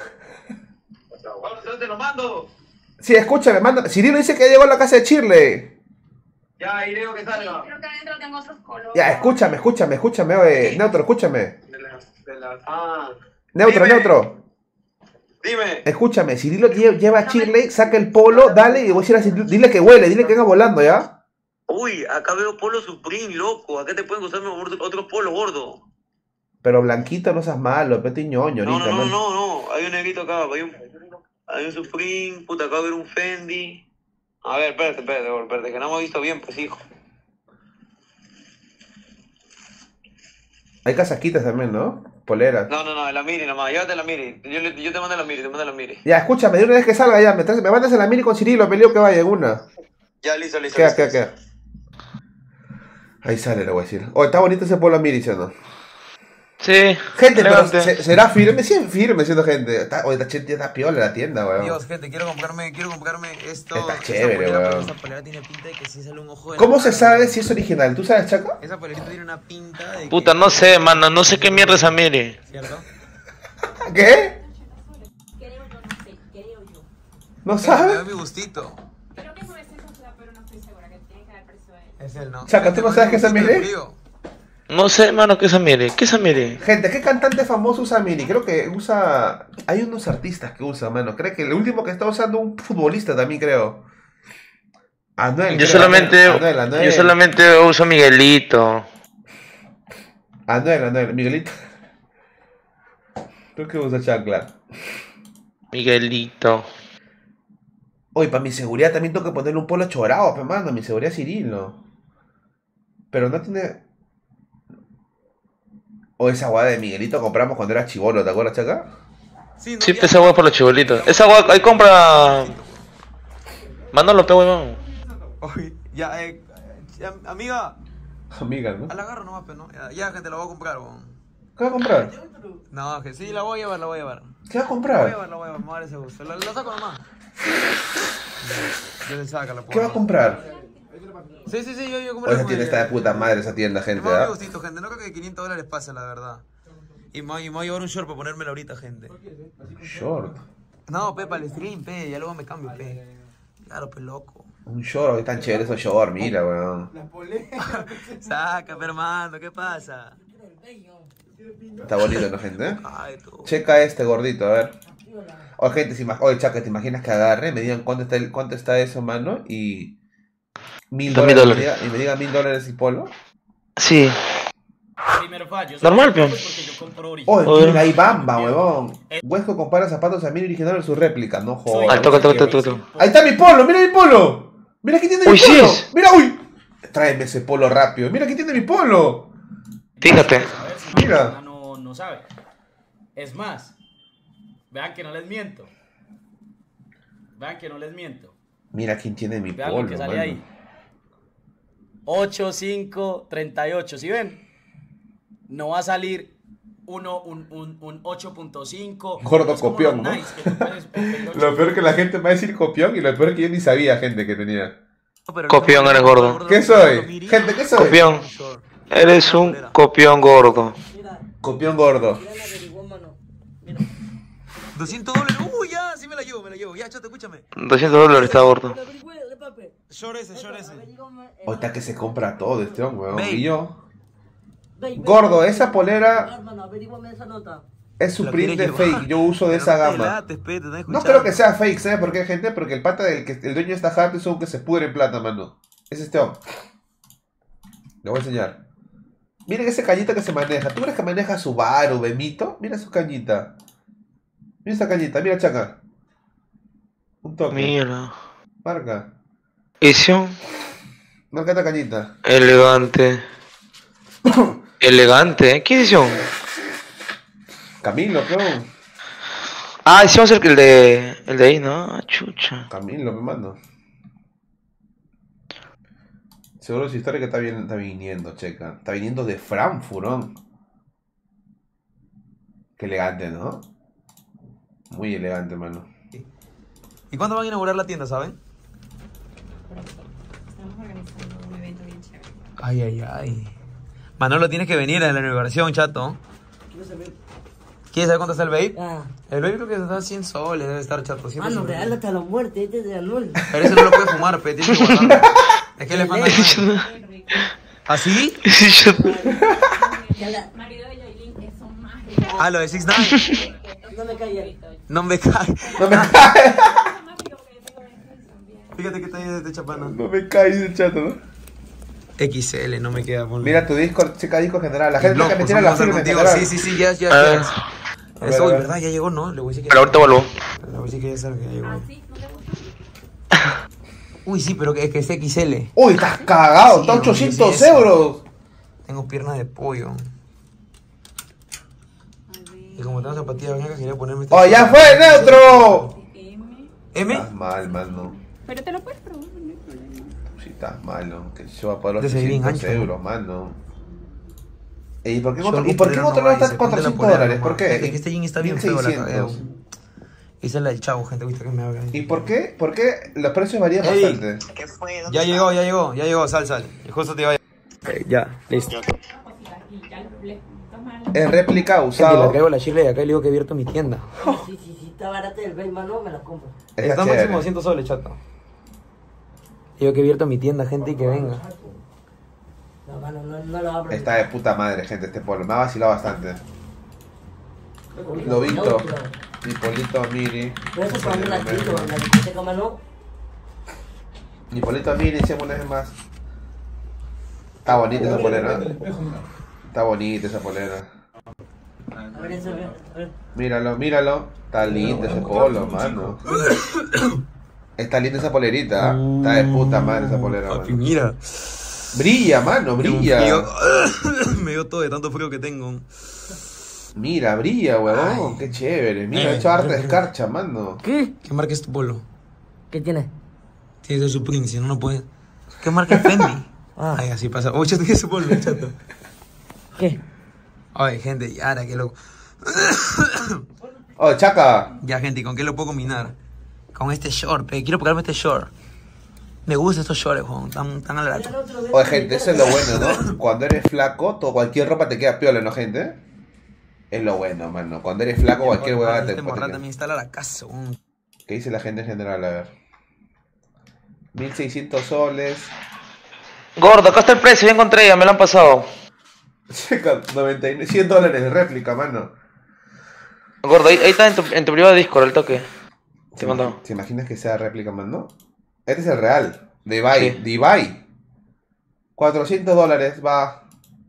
Speaker 10: Te lo mando.
Speaker 2: Sí, escúchame, manda. Cirilo dice que ya llegó a la casa de Chirle.
Speaker 10: Ya, y digo que salga.
Speaker 11: Creo que adentro tengo otros colores.
Speaker 2: Ya, escúchame, oye. Neutro, escúchame.
Speaker 10: Dime.
Speaker 2: Neutro.
Speaker 10: Dime.
Speaker 2: Escúchame, Cirilo lleva a Chirle, saca el polo, dale y voy a decir a Cirilo, dile que huele, dile que venga volando, ¿ya?
Speaker 10: Uy, acá veo polo Supreme, loco. Acá te pueden gustar otros polos, gordo.
Speaker 2: Pero blanquito no seas malo, pete ñoño ahorita.
Speaker 10: No. Hay un negrito acá, hay un Supreme, puta, acá va a haber un Fendi. A ver, espérate, que no hemos visto bien, pues, hijo.
Speaker 2: Hay casaquitas también, ¿no? Poleras.
Speaker 10: No, la Miri nomás, llévate la Miri. Yo te mando la Miri,
Speaker 2: Ya, escúchame, de una vez que salga ya, me mandas a la Miri con Cirilo, peleo que vaya en una.
Speaker 10: Ya, listo.
Speaker 2: Queda. Ahí sale, le voy a decir. Oh, está bonito ese polo Miri, ¿sí o no?
Speaker 1: Sí.
Speaker 2: Gente, pero será firme, firme siendo gente. Está piola la tienda, weón.
Speaker 13: Dios, gente, quiero comprarme esto.
Speaker 2: Está chévere, weón.
Speaker 13: Esa polera tiene pinta de que sí sale un ojo de
Speaker 2: ¿Cómo se sabe si es original? ¿Tú sabes, Chaco?
Speaker 13: Esa polerita tiene una pinta de
Speaker 1: Puta, no sé, mano, no sé qué mierda es a Miri.
Speaker 13: ¿Cierto?
Speaker 2: ¿Qué? ¿No sabes?
Speaker 13: Me da mi gustito.
Speaker 7: Creo que no es eso, pero no estoy segura que tiene que dar precio a él.
Speaker 13: Es él, ¿no?
Speaker 2: Chaca, ¿tú no sabes qué es Amiri?
Speaker 1: No sé, mano, ¿qué es Amiri? ¿Qué es Amiri?
Speaker 2: Gente, ¿qué cantante famoso usa Amiri? Creo que usa... Hay unos artistas que usan, mano. Creo que el último que está usando un futbolista también, creo. Anuel.
Speaker 1: Yo solamente uso Miguelito.
Speaker 2: Anuel. Miguelito. Creo que usa chancla.
Speaker 1: Miguelito.
Speaker 2: Oye, para mi seguridad también tengo que ponerle un polo chorado, pe, mano. Mi seguridad Cirilo. Pero no tiene... O esa guada de Miguelito compramos cuando era chibolo, ¿te acuerdas, Chaca?
Speaker 1: Sí, esa guada por los chibolitos. Esa guada, ahí compra... Manolo, pe, huevón.
Speaker 13: Oye, ya, amiga.
Speaker 2: Amiga, ¿no?
Speaker 13: A la agarro nomás, pero no. Ya, gente, la voy a comprar, weón.
Speaker 2: ¿Qué va a comprar?
Speaker 13: No, que sí, la voy a llevar.
Speaker 2: ¿Qué va a comprar?
Speaker 13: La voy a llevar, me va a dar ese gusto. La saco nomás. Yo le saco la puedo.
Speaker 2: ¿Qué va a comprar?
Speaker 13: Sí, yo compré.
Speaker 2: Esa tienda está de puta madre, esa tienda, gente.
Speaker 13: Me gustito, gente. No creo que $500 pase, la verdad. Y me voy a llevar un short para ponérmelo ahorita, gente.
Speaker 2: ¿Short?
Speaker 13: No, pe, para el stream, pe. Ya luego me cambio, pe. Claro, pe, loco.
Speaker 2: Un short, hoy tan chévere esos short, mira, weón.
Speaker 13: Saca, pe, hermano, ¿qué pasa?
Speaker 2: Está bonito, ¿no, gente? Checa este gordito, a ver. Oye, gente, oye, Chaca, ¿te imaginas que agarre, me digan cuánto está eso, mano? Y... $1,000 y me diga $1,000 y polo.
Speaker 1: Sí. Normal, peón.
Speaker 2: Oh, mira, ahí Bamba, huevón. Huesco compara zapatos a Miri original en su réplica. No jodas. Ahí está mi polo, mira mi polo. Mira aquí tiene mi polo. Mira, uy. Tráeme ese polo rápido. Mira aquí tiene mi polo.
Speaker 1: Fíjate.
Speaker 2: Mira.
Speaker 6: No sabe. Es más, vean que no les miento. Vean que no les miento.
Speaker 2: Mira quién tiene mi
Speaker 6: Vean
Speaker 2: polo,
Speaker 6: lo que sale
Speaker 2: mano.
Speaker 6: ahí. 8, 5, 38. ¿Sí ven? No va a salir un 8.5.
Speaker 2: Gordo copión, ¿no? Lo peor que la gente me va a decir copión y lo peor que yo ni sabía, gente, que tenía.
Speaker 1: Copión eres gordo.
Speaker 2: ¿Qué soy? Gente, ¿qué soy?
Speaker 1: Copión. Eres un copión gordo.
Speaker 2: Copión gordo.
Speaker 13: $200. Uy, ya, sí me la llevo. Ya, chato, escúchame.
Speaker 1: $200 está gordo.
Speaker 13: Short ese.
Speaker 2: Ahorita que se compra todo este hombre, weón. Y yo. Gordo, esa polera es su print de fake. Yo uso de esa gama. No creo que sea fake, ¿sabes por qué, gente? Porque el pata del que el dueño de esta japa es un que se pudre en plata, mano. Es este hombre. Le voy a enseñar. Miren ese cañita que se maneja. ¿Tú crees que maneja Subaru, Bemito? Mira su cañita. Mira esa cañita, mira Chaca. Un toque.
Speaker 1: Mira.
Speaker 2: Marca.
Speaker 1: Edición.
Speaker 2: Marca esta cañita.
Speaker 1: Elegante. Elegante, ¿eh? ¿Qué edición?
Speaker 2: Camilo, creo.
Speaker 1: Ah, hicimos el de ahí, ¿no? Ah, chucha.
Speaker 2: Camilo, me mando. Seguro su historia que está viniendo, checa. Está viniendo de Frankfurt, ¿no? Qué elegante, ¿no? Muy elegante, mano.
Speaker 13: ¿Y cuándo van a inaugurar la tienda, saben?
Speaker 7: Estamos organizando un evento bien chévere.
Speaker 13: Ay. Manolo, tienes que venir a la inauguración, chato. ¿Quieres saber cuánto está el vape?
Speaker 9: Ah.
Speaker 13: El vape creo que está 100 soles, debe estar, chato.
Speaker 9: Mano, real hasta la muerte, este es de Anuel.
Speaker 13: Pero ese no lo puedes fumar, pe, tienes que guardarlo. Es que le manda. ¿Así?
Speaker 7: Marido de Yailin, que son más
Speaker 13: Ah, lo de 6ix9ine.
Speaker 9: No me cae.
Speaker 13: No me cae.
Speaker 2: No me cae.
Speaker 13: Fíjate que está ahí de chapana.
Speaker 2: No me cae ese chato, ¿no?
Speaker 13: XL, no me queda. Ponle.
Speaker 2: Mira tu disco, checa disco general. La gente
Speaker 13: Blog,
Speaker 2: que me
Speaker 13: pues,
Speaker 2: tira la
Speaker 13: vamos a
Speaker 2: firma
Speaker 13: estar
Speaker 2: en
Speaker 13: contigo.
Speaker 2: general.
Speaker 13: Sí, ya.
Speaker 2: A
Speaker 13: Eso,
Speaker 2: ver.
Speaker 13: ¿verdad? Ya llegó, ¿no? Le voy a decir que.
Speaker 1: Pero ahorita vuelvo.
Speaker 13: Le voy a decir que ya sabe que ya llegó. Uy, sí, pero que es XL.
Speaker 2: Uy, estás cagado, está 800 euros.
Speaker 13: Tengo piernas de pollo. Y como tengo zapatillas blancas, quería ponerme
Speaker 2: ¡Oh, ya fue, neutro!
Speaker 13: ¿M?
Speaker 2: Estás mal, mano.
Speaker 7: Pero te lo puedes probar, no hay problema.
Speaker 2: Sí, estás mal, ¿no? Que yo va a pagar
Speaker 13: De seguir
Speaker 2: 800
Speaker 13: engancho, ¿no?
Speaker 2: euros, mano. ¿Y por qué
Speaker 13: Yo
Speaker 2: no
Speaker 13: algún
Speaker 2: te lo
Speaker 13: no
Speaker 2: estás
Speaker 13: hay, se
Speaker 2: 400
Speaker 13: ponte la
Speaker 2: dólares?
Speaker 13: polera
Speaker 2: ¿Por qué?
Speaker 13: nomás. Es que este jean está bien feo, la
Speaker 2: 1600.
Speaker 13: cagada. Esa es la del chavo, gente, viste que me habla.
Speaker 2: ¿Y por qué? ¿Por qué los precios varían
Speaker 13: Ey.
Speaker 2: bastante?
Speaker 13: Ya llegó, sal. Justo te iba a... Ya, listo.
Speaker 2: Es réplica
Speaker 13: Gente,
Speaker 2: usado.
Speaker 13: le traigo la chile de acá y le digo que he abierto mi tienda.
Speaker 9: Si está barata el vape, mano, me la compro.
Speaker 13: Está máximo 200 soles, chato. Digo que he abierto mi tienda, gente, y que venga.
Speaker 9: No, mano, no lo abro.
Speaker 2: Está de puta madre, gente, este polo. Me ha vacilado bastante. Lo visto. Mi polito Miri.
Speaker 9: Pero eso para mí la tiro, la discoteca, mano.
Speaker 2: Mi polito Miri, hicimos una vez más. Está bonita esa polera. Está bonita esa polera.
Speaker 9: A ver, eso, a ver.
Speaker 2: Míralo. Está lindo ese polo, mano. Está linda esa polerita. Está de puta madre esa polera,
Speaker 13: Papi,
Speaker 2: mano.
Speaker 13: mira.
Speaker 2: Brilla, mano, brilla.
Speaker 13: Me dio todo de tanto frío que tengo.
Speaker 2: Mira, brilla, huevón. Qué chévere. Mira, he hecho harta escarcha, mano.
Speaker 13: ¿Qué marca es tu polo?
Speaker 9: ¿Qué tiene?
Speaker 13: Tiene de Supreme, si no, no puede. ¿Qué marca es Fendi? Ay, así pasa. Oye, chato, ¿qué es su polo, chato?
Speaker 9: ¿Qué?
Speaker 13: Ay, gente, ya, ahora, qué loco.
Speaker 2: Oh, Chaca.
Speaker 13: Ya, gente, ¿y con qué lo puedo combinar? Con este short, quiero ponerme este short. Me gustan estos shorts, Juan, tan a la lata.
Speaker 2: Oye, gente, eso es lo bueno, ¿no? Cuando eres flaco, cualquier ropa te queda piola, ¿no, gente? Es lo bueno, mano. Cuando eres flaco, cualquier huevada te
Speaker 13: Este morral
Speaker 2: puede.
Speaker 13: también está a la casa, Juan.
Speaker 2: ¿Qué dice la gente en general? A ver. 1600 soles.
Speaker 1: Gordo, acá está el precio, ya encontré, ya me lo han pasado.
Speaker 2: Checa, 99, 100 dólares de réplica, mano.
Speaker 1: Gordo, ahí está en tu privado Discord, el toque. Te mandó.
Speaker 2: ¿Te imaginas que sea réplica, mano? Este es el real. De Ibai. Sí. De Ibai. 400 dólares, va.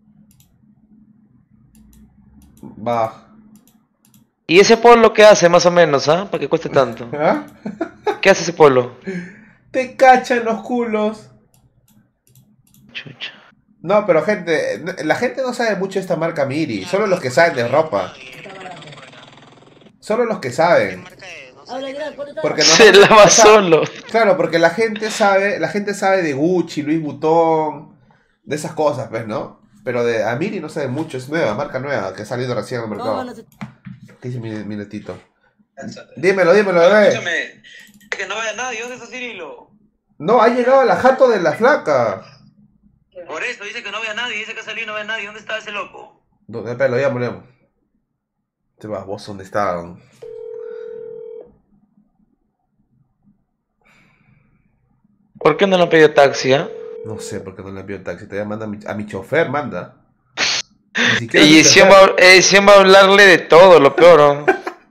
Speaker 1: ¿Y ese polo qué hace más o menos, ah? ¿Para que cueste tanto?
Speaker 2: ¿Ah?
Speaker 1: ¿Qué hace ese polo?
Speaker 2: Te cachan los culos.
Speaker 1: Chucha.
Speaker 2: No, pero gente, la gente no sabe mucho de esta marca Miri. Solo los que saben de ropa. Solo los que saben. Porque
Speaker 1: se lava solo.
Speaker 2: Claro, porque la gente sabe de Gucci, Louis Vuitton, de esas cosas, ¿ves, no? Pero de Amiri no sabe mucho, es nueva, marca nueva, que ha salido recién al mercado. ¿Qué dice mi netito? Dímelo, bebé.
Speaker 10: Escúchame, que no vaya nadie, ¿dónde está Cirilo?
Speaker 2: No, ha llegado la jato de la flaca.
Speaker 10: Por eso, dice que no vea nadie, dice que ha salido y no ve a nadie, ¿dónde está ese loco?
Speaker 2: Espera, lo llamo. Te vas, vos, ¿dónde está?
Speaker 1: ¿Por qué no le pidió taxi,
Speaker 2: No sé por qué no le pidió taxi, te voy a mandar a mi chofer, manda.
Speaker 1: Y edición va a hablarle de todo, lo peor, ¿no?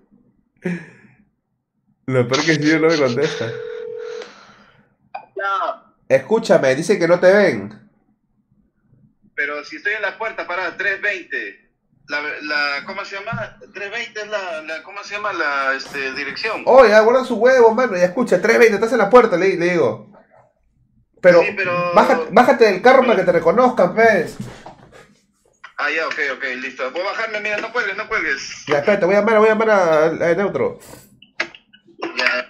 Speaker 2: Lo peor que si yo no me contesta. Escúchame, dice que no te ven.
Speaker 10: Pero si estoy en la puerta, para 320. ¿Cómo se llama? 320 es ¿cómo se llama la dirección?
Speaker 2: Oye, guarda su huevo, mano, ya escucha, 320, estás en la puerta, le digo. Pero, sí, pero... Bájate del carro para que te reconozcan, pues.
Speaker 10: Ah, ya, ok, listo. Puedo bajarme, mira, no cuelgues.
Speaker 2: Ya, espérate, voy a llamar a Neutro.
Speaker 10: Ya.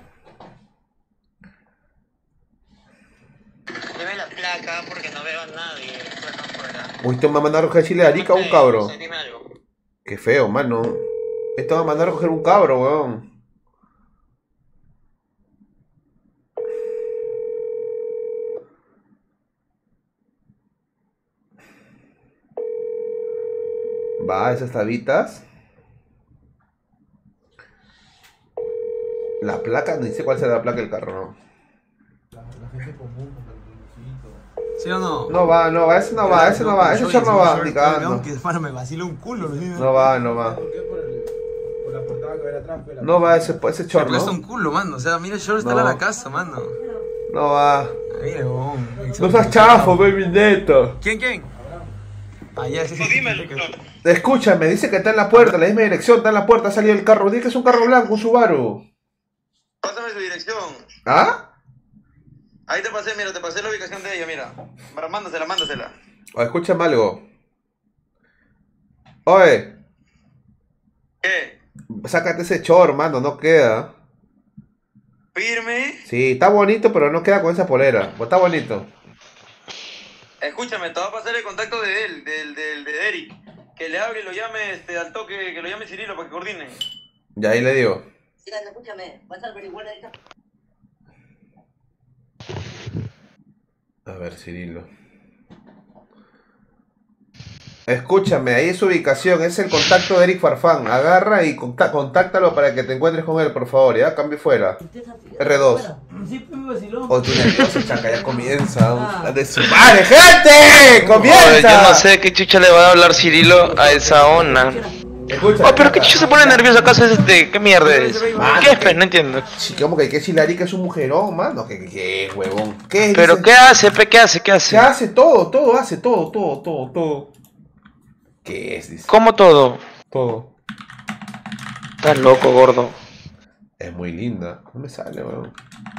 Speaker 4: Dime la placa porque no veo a nadie.
Speaker 2: Uy, ¿te va a mandar a recoger chile de Arica o un cabro?
Speaker 4: Dime algo.
Speaker 2: Qué feo, mano. Esto va a mandar a recoger un cabro, weón. Va, esas tabitas. La placa, no dice cuál será la placa del carro, ¿no?
Speaker 13: La gente común, ¿sí o no?
Speaker 2: No va, ese no va, ese short no va, ni cagando.
Speaker 13: Que me vacila un culo,
Speaker 2: no va.
Speaker 13: ¿Por qué? Por la portada que va atrás.
Speaker 2: No va ese short, ¿no?
Speaker 13: Pero es un culo, mano. O sea, mira, el short está en la casa, mano.
Speaker 2: No va.
Speaker 13: Mira,
Speaker 2: no seas chafo, baby neto.
Speaker 13: ¿Quién? Ah, ya, sí.
Speaker 10: Dímelo.
Speaker 2: Escúchame, dice que está en la puerta, la misma dirección, está en la puerta, ha salido el carro. Dice que es un carro blanco, un Subaru.
Speaker 10: Pásame su dirección.
Speaker 2: ¿Ah?
Speaker 10: Ahí te pasé la ubicación de ella, mira. Mándasela.
Speaker 2: Oye, escúchame algo. Oye.
Speaker 10: ¿Qué?
Speaker 2: Sácate ese chor, mano, no queda.
Speaker 10: ¿Firme?
Speaker 2: Sí, está bonito, pero no queda con esa polera. Pues está bonito.
Speaker 10: Escúchame, te voy a pasar el contacto de él, de Eric. Que le hable y lo llame al toque, que lo llame Cirilo para que coordine.
Speaker 2: Ya ahí le digo.
Speaker 9: Escúchame, vas a averiguar ahí.
Speaker 2: A ver, Cirilo. Escúchame, ahí es su ubicación, es el contacto de Eric Farfán. Agarra y contáctalo para que te encuentres con él, por favor, ¿ya? Cambio fuera. R2. O tu nervioso, chaca, ya comienza. ¡De su madre, gente! ¡Comienza!
Speaker 1: Oye, yo no sé qué chucha le va a hablar Cirilo a esa onda.
Speaker 2: Escucha,
Speaker 1: pero qué chucha se pone nervioso acaso es ¿qué mierda es? ¿Qué es, pues? No entiendo.
Speaker 2: Sí, como que si la Arica es un mujerón, mano. ¿Qué, huevón? ¿Qué?
Speaker 1: ¿Pero
Speaker 2: dice?
Speaker 1: qué hace, pe? ¿Qué hace?
Speaker 2: Se hace todo, hace todo. ¿Qué es? Dice.
Speaker 1: ¿Cómo todo?
Speaker 2: Todo.
Speaker 1: Estás loco, gordo.
Speaker 2: Es muy linda. No me sale, weón.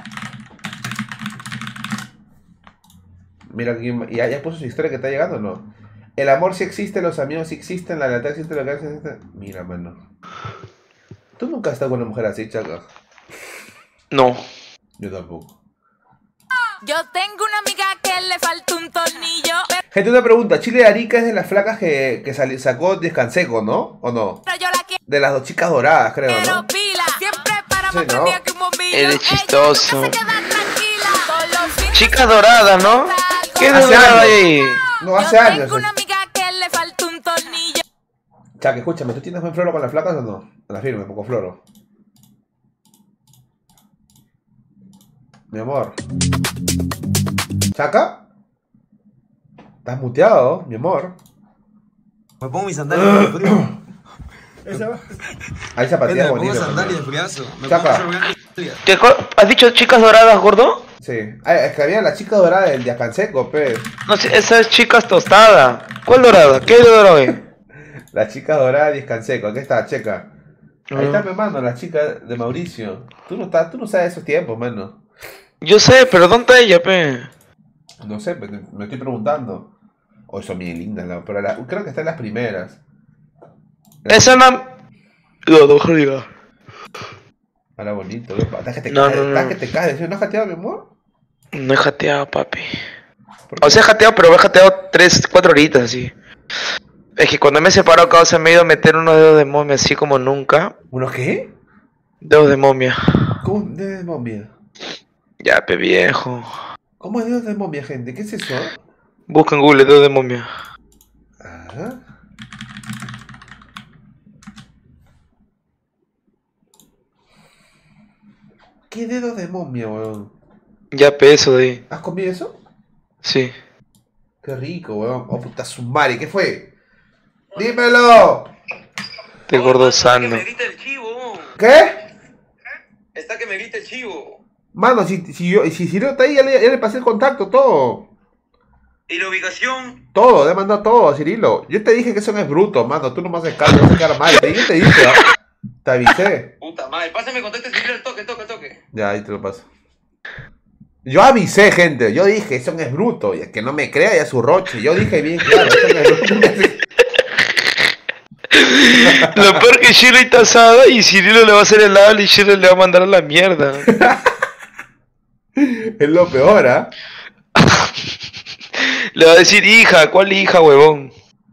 Speaker 2: Mira, ya puso su historia que está llegando, ¿no? El amor sí existe, los amigos sí existen, la lealtad existe, la lealtad existe. Mira, mano. ¿Tú nunca has estado con una mujer así, chaca?
Speaker 1: No.
Speaker 2: Yo tampoco.
Speaker 11: Yo tengo una amiga que le falta un tornillo.
Speaker 2: Gente, una pregunta. Chile de Arica es de las flacas que sacó Descanseco, ¿no? ¿O no? De las dos chicas doradas, creo, ¿no? Sí, ¿no?
Speaker 1: Eres chistoso. Chicas doradas, ¿no? ¿Qué dorada hay?
Speaker 2: No, hace años.
Speaker 11: Tengo una amiga que le falta un tornillo.
Speaker 2: Chaca, escúchame, ¿tú tienes buen floro con las flacas o no? La firme, poco floro. Mi amor. ¿Chaca? ¿Estás muteado, mi amor?
Speaker 13: Me pongo mis sandalias de frío.
Speaker 2: Hay zapatillas
Speaker 13: bonitas. Me
Speaker 2: bonitas.
Speaker 13: pongo sandalias de friazo.
Speaker 2: Chaca.
Speaker 1: ¿Has dicho chicas doradas, gordo?
Speaker 2: Sí. Es que había la chica dorada del Descanseco, pe.
Speaker 1: No sé, esa es chicas tostada. ¿Cuál dorada? ¿Qué dorada hoy?
Speaker 2: La chica dorada de Descanseco. Aquí está, checa. Ahí está, mi mano, la chica de Mauricio. Tú no sabes esos tiempos, mano.
Speaker 1: Yo sé, pero ¿dónde está ella, pe?
Speaker 2: No sé, me estoy preguntando. Oh, son bien lindas, pero creo que está en las primeras.
Speaker 1: Esa no... No diga.
Speaker 2: Ahora bonito, estás que te caes, ¿no has jateado, mi amor?
Speaker 1: No he jateado, papi. O sea, he jateado, pero he jateado 3-4 horitas, así. Es que cuando me he separado, causa, me he ido a meter unos dedos de momia, así como nunca.
Speaker 2: ¿Unos qué?
Speaker 1: Dedos de momia.
Speaker 2: ¿Cómo dedos de momia?
Speaker 1: Ya, pe viejo.
Speaker 2: ¿Cómo es dedos de momia, gente? ¿Qué es eso?
Speaker 1: Busca en Google dedos de momia.
Speaker 2: Ah. ¿Qué dedos de momia, weón?
Speaker 1: Ya, pe, eso de ahí.
Speaker 2: ¿Has comido eso?
Speaker 1: Sí.
Speaker 2: Qué rico, weón. Oh, puta sumari, ¿qué fue? ¡Dímelo!
Speaker 1: Te gordo sano.
Speaker 2: ¿Qué?
Speaker 10: Está que me grita el chivo.
Speaker 2: Mano, si Cirilo está ahí, ya le pasé el contacto, todo.
Speaker 10: ¿Y la ubicación?
Speaker 2: Todo, le he mandado todo a Cirilo. Yo te dije que eso no es bruto, mano. Tú no me haces caso, vas a quedar mal. Yo te dije, te avisé.
Speaker 10: Puta madre, pásame contacto Cirilo el toque.
Speaker 2: Ya, ahí te lo paso. Yo avisé, gente. Yo dije, eso no es bruto. Y el que no me crea ya es su roche. Yo dije bien claro, eso no es bruto.
Speaker 1: Lo peor que Shirley está asada y Cirilo le va a hacer el habla y Shirley le va a mandar a la mierda.
Speaker 2: Es lo peor, ¿ah?
Speaker 1: Le va a decir, hija, ¿cuál hija, huevón?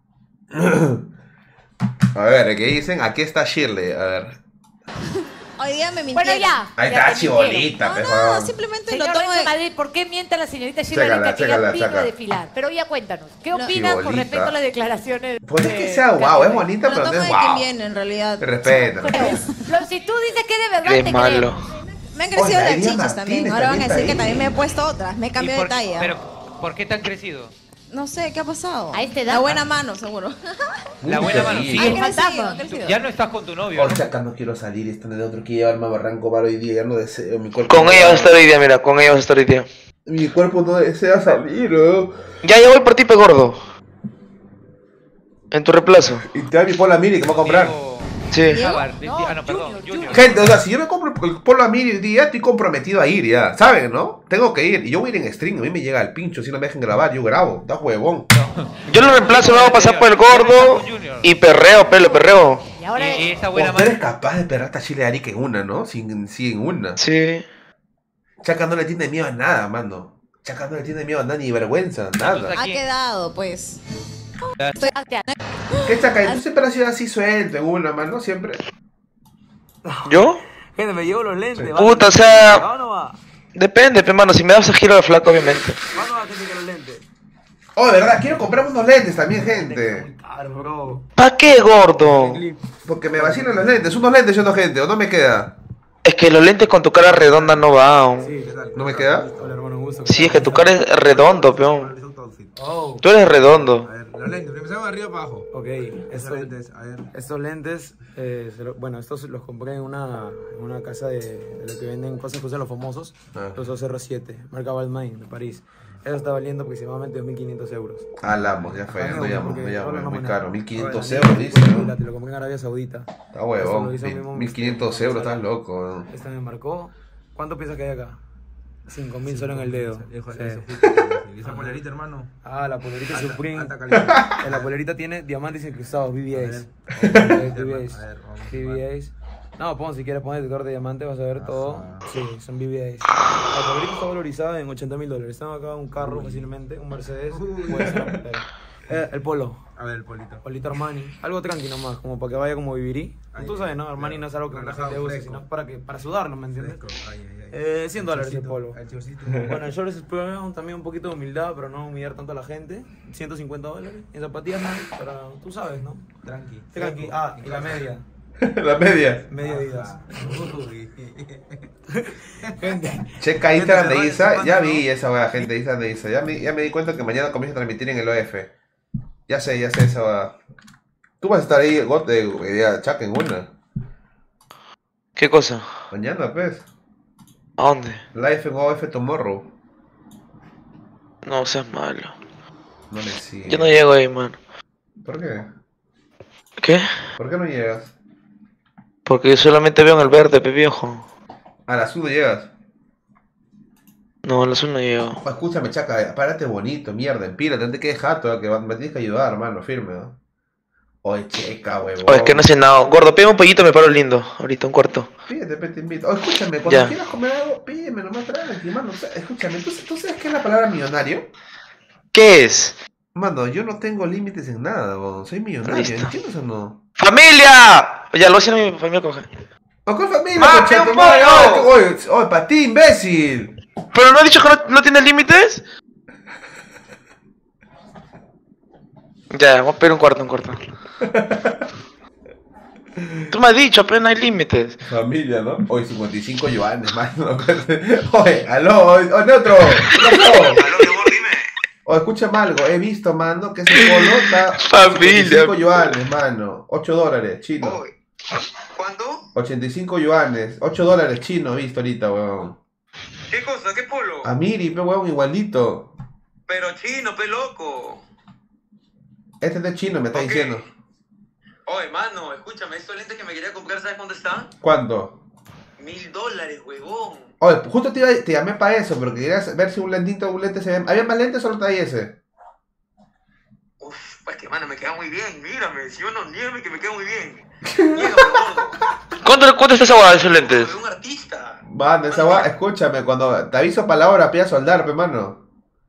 Speaker 2: A ver, ¿qué dicen? Aquí está Shirley, a ver.
Speaker 12: Hoy día me mintieron.
Speaker 15: Bueno, ya.
Speaker 2: Ahí está, chibolita,
Speaker 12: No, simplemente
Speaker 15: Señor
Speaker 12: lo tomo
Speaker 15: Renzo
Speaker 12: de...
Speaker 15: Madrid, ¿por qué miente la señorita Shirley
Speaker 2: Chécala,
Speaker 15: que ella
Speaker 2: chécala,
Speaker 15: vino a
Speaker 2: chécala.
Speaker 15: desfilar? Pero ya cuéntanos, ¿qué opinas con
Speaker 2: Chibolita.
Speaker 15: respecto a las declaraciones?
Speaker 2: Pues es que sea guau, es bonita,
Speaker 12: Lo
Speaker 2: pero no
Speaker 12: tomo
Speaker 2: es
Speaker 12: de quien
Speaker 2: guau.
Speaker 12: viene, en realidad.
Speaker 2: Te respeta.
Speaker 15: Si tú dices que de verdad
Speaker 1: Qué
Speaker 15: te
Speaker 1: malo.
Speaker 12: Me han crecido
Speaker 2: Oye,
Speaker 12: las
Speaker 2: Ariana
Speaker 12: chichas
Speaker 2: Martínez
Speaker 12: también. Ahora van a
Speaker 2: también está
Speaker 12: decir que
Speaker 2: ahí.
Speaker 12: también me he puesto otras. Me he cambiado de talla.
Speaker 22: Pero, ¿por qué te han crecido?
Speaker 12: No sé, ¿qué ha pasado?
Speaker 15: A esta edad.
Speaker 12: La buena mano, seguro.
Speaker 22: La buena mano, sí.
Speaker 12: Ha crecido, ha crecido.
Speaker 22: Ya no estás con tu novio.
Speaker 2: Por si acá no quiero salir, esto de otro que llevarme a Barranco Bar hoy día, ya no deseo mi cuerpo.
Speaker 1: Con ella vas a estar hoy día, mira, con ella vas a estar hoy día.
Speaker 2: Mi cuerpo no desea salir, ¿no?
Speaker 1: Ya voy por ti, pe gordo. En tu reemplazo.
Speaker 2: Y te da mi Polo Miri que me va a comprar.
Speaker 1: Sí.
Speaker 22: No, perdón, Junior.
Speaker 2: Gente, o sea, si yo me compro el Polo Miri hoy día, estoy comprometido a ir ya. ¿Saben, no? Tengo que ir. Y yo voy a ir en stream. A mí me llega el pincho. Si no me dejan grabar, yo grabo. Está huevón.
Speaker 1: Yo lo reemplazo, me hago pasar por el gordo y perreo, pelo, perreo.
Speaker 15: Y ahora
Speaker 22: esa buena
Speaker 2: Tú eres capaz de perrar a Chile Arica en una, ¿no? Sí, en una.
Speaker 1: Sí.
Speaker 2: Chaca no le tiene miedo a nada, mano. Chaca no le tiene miedo a nada, ni vergüenza, nada.
Speaker 12: Ha quedado, pues.
Speaker 2: ¿Qué Chaca? Tú siempre has sido así suelto en una, mano, siempre.
Speaker 1: ¿Yo?
Speaker 18: Gente, me llevo los lentes.
Speaker 2: Sí.
Speaker 1: Puta, o sea... Depende, pe mano, si me das a giro de flaco, obviamente.
Speaker 2: Oh, de verdad, quiero comprarme unos lentes también, gente.
Speaker 1: ¿Pa' qué, gordo?
Speaker 2: Porque me vacilan los lentes. Unos lentes yo no, gente, o no me queda.
Speaker 1: Es que los lentes con tu cara redonda no van.
Speaker 2: ¿No me queda?
Speaker 1: Sí, es que tu cara es redondo, peón. Tú eres redondo.
Speaker 16: Los lentes, empezamos de arriba para abajo.
Speaker 18: Ok, estos lentes, bueno, estos los compré en una casa de lo que venden cosas que usan los famosos, los 007, marca Balmain de París. Eso está valiendo aproximadamente 2.500 euros.
Speaker 2: Alamos, ya fue, no llamo, muy caro. 1.500
Speaker 18: euros,
Speaker 2: dice, ¿no?
Speaker 18: Te lo compré en Arabia Saudita.
Speaker 2: Está huevón, 1.500 euros, estás loco.
Speaker 18: Esta me marcó. ¿Cuánto piensas que hay acá? 5.000 solo en el dedo.
Speaker 16: ¿Y esa polerita, hermano?
Speaker 18: Ah, la polerita
Speaker 16: Alta,
Speaker 18: Supreme.
Speaker 16: alta calidad.
Speaker 18: La polerita tiene diamantes incrustados, BBAs. BBAs. No, pon, si quieres poner detector de diamante, vas a ver todo. Sí, son BBAs. La polerita está valorizada en $80.000. Estamos acá en un carro fácilmente, un Mercedes. Puede ser la polera. El polo.
Speaker 16: A ver, el polito.
Speaker 18: Polito Armani. Algo tranqui nomás, como para que vaya como vivirí. Tú sabes, ¿no? Armani no es algo que la gente use, sino para sudarlo, ¿me entiendes? $100 el polo. Bueno, el short es también un poquito de humildad, pero no humillar tanto a la gente. $150. Y en zapatillas, para, tú sabes, ¿no? Tranqui. Ah, y la media.
Speaker 2: La media.
Speaker 18: Media Adidas. Gente.
Speaker 2: Checa Instagram de Isa, ya vi esa weá, gente, Instagram de Isa. Ya me di cuenta que mañana comienzo a transmitir en el OF. Ya sé esa weá. Tú vas a estar ahí, God, de Chaca en una.
Speaker 1: ¿Qué cosa?
Speaker 2: Mañana, pues.
Speaker 1: ¿A dónde?
Speaker 2: Live en OF Tomorrow.
Speaker 1: No seas malo.
Speaker 2: No me sigue.
Speaker 1: Yo no llego ahí, mano.
Speaker 2: ¿Por qué?
Speaker 1: ¿Qué?
Speaker 2: ¿Por qué no llegas?
Speaker 1: Porque yo solamente veo en el verde, pe viejo.
Speaker 2: A las 1 llegas.
Speaker 1: No, el azul no llego.
Speaker 2: Oh, escúchame, chaca, párate bonito, mierda, empírate, no te quedes jato, que me tienes que ayudar, hermano, firme, ¿no? Oye, checa, huevón.
Speaker 1: Oye, es que no sé nada. Gordo, pídeme un pollito, me paro lindo. Ahorita, un cuarto.
Speaker 2: Pídete, te invito. Oye, escúchame, cuando
Speaker 1: Ya.
Speaker 2: quieras comer algo, pídeme nomás tranqui, mano. O sea, escúchame, ¿tú sabes qué es la palabra millonario?
Speaker 1: ¿Qué es?
Speaker 2: Mano, yo no tengo límites en nada, huevón. Soy millonario,
Speaker 1: Listo.
Speaker 2: ¿entiendes o no?
Speaker 1: ¡Familia! Ya lo hacen a mi familia coge.
Speaker 2: ¿O qué familia,
Speaker 1: ¡Mate
Speaker 2: concha de
Speaker 1: un
Speaker 2: tu madre!
Speaker 1: pollo!
Speaker 2: Oye, para ti, imbécil.
Speaker 1: ¿Pero no has dicho que no tiene límites? Ya, vamos a pedir un cuarto. Tú me has dicho, pero no hay límites.
Speaker 2: Familia, ¿no? Oye, 55 yuanes, mano. Oye, aló, oye, neutro. Oye, escúchame algo. He visto, mano, que ese polo está...
Speaker 1: Familia.
Speaker 2: 85 yuanes, mano. $8, chino.
Speaker 10: ¿Cuánto?
Speaker 2: 85 yuanes. $8 chino, he visto ahorita, weón.
Speaker 10: ¿Qué cosa? ¿Qué polo?
Speaker 2: A Miri, pe, weón, igualito.
Speaker 10: Pero chino, pe loco.
Speaker 2: Este es de chino, me está diciendo.
Speaker 10: Oye, mano, escúchame, estos lentes que me quería comprar, ¿sabes dónde están?
Speaker 2: ¿Cuánto?
Speaker 10: $1000, huevón.
Speaker 2: Oye, justo te llamé para eso, pero quería ver si un lente se ve... ¿Había más lentes o solo traía ese?
Speaker 10: Pues que, mano, me queda muy bien, mírame. Si yo no, niégame que me queda muy bien.
Speaker 1: ¿Cuánto está esa guada de esos lentes?
Speaker 10: Un artista.
Speaker 2: Mano, esa guay, escúchame, cuando te aviso para la hora, pida soldar, pe, mano.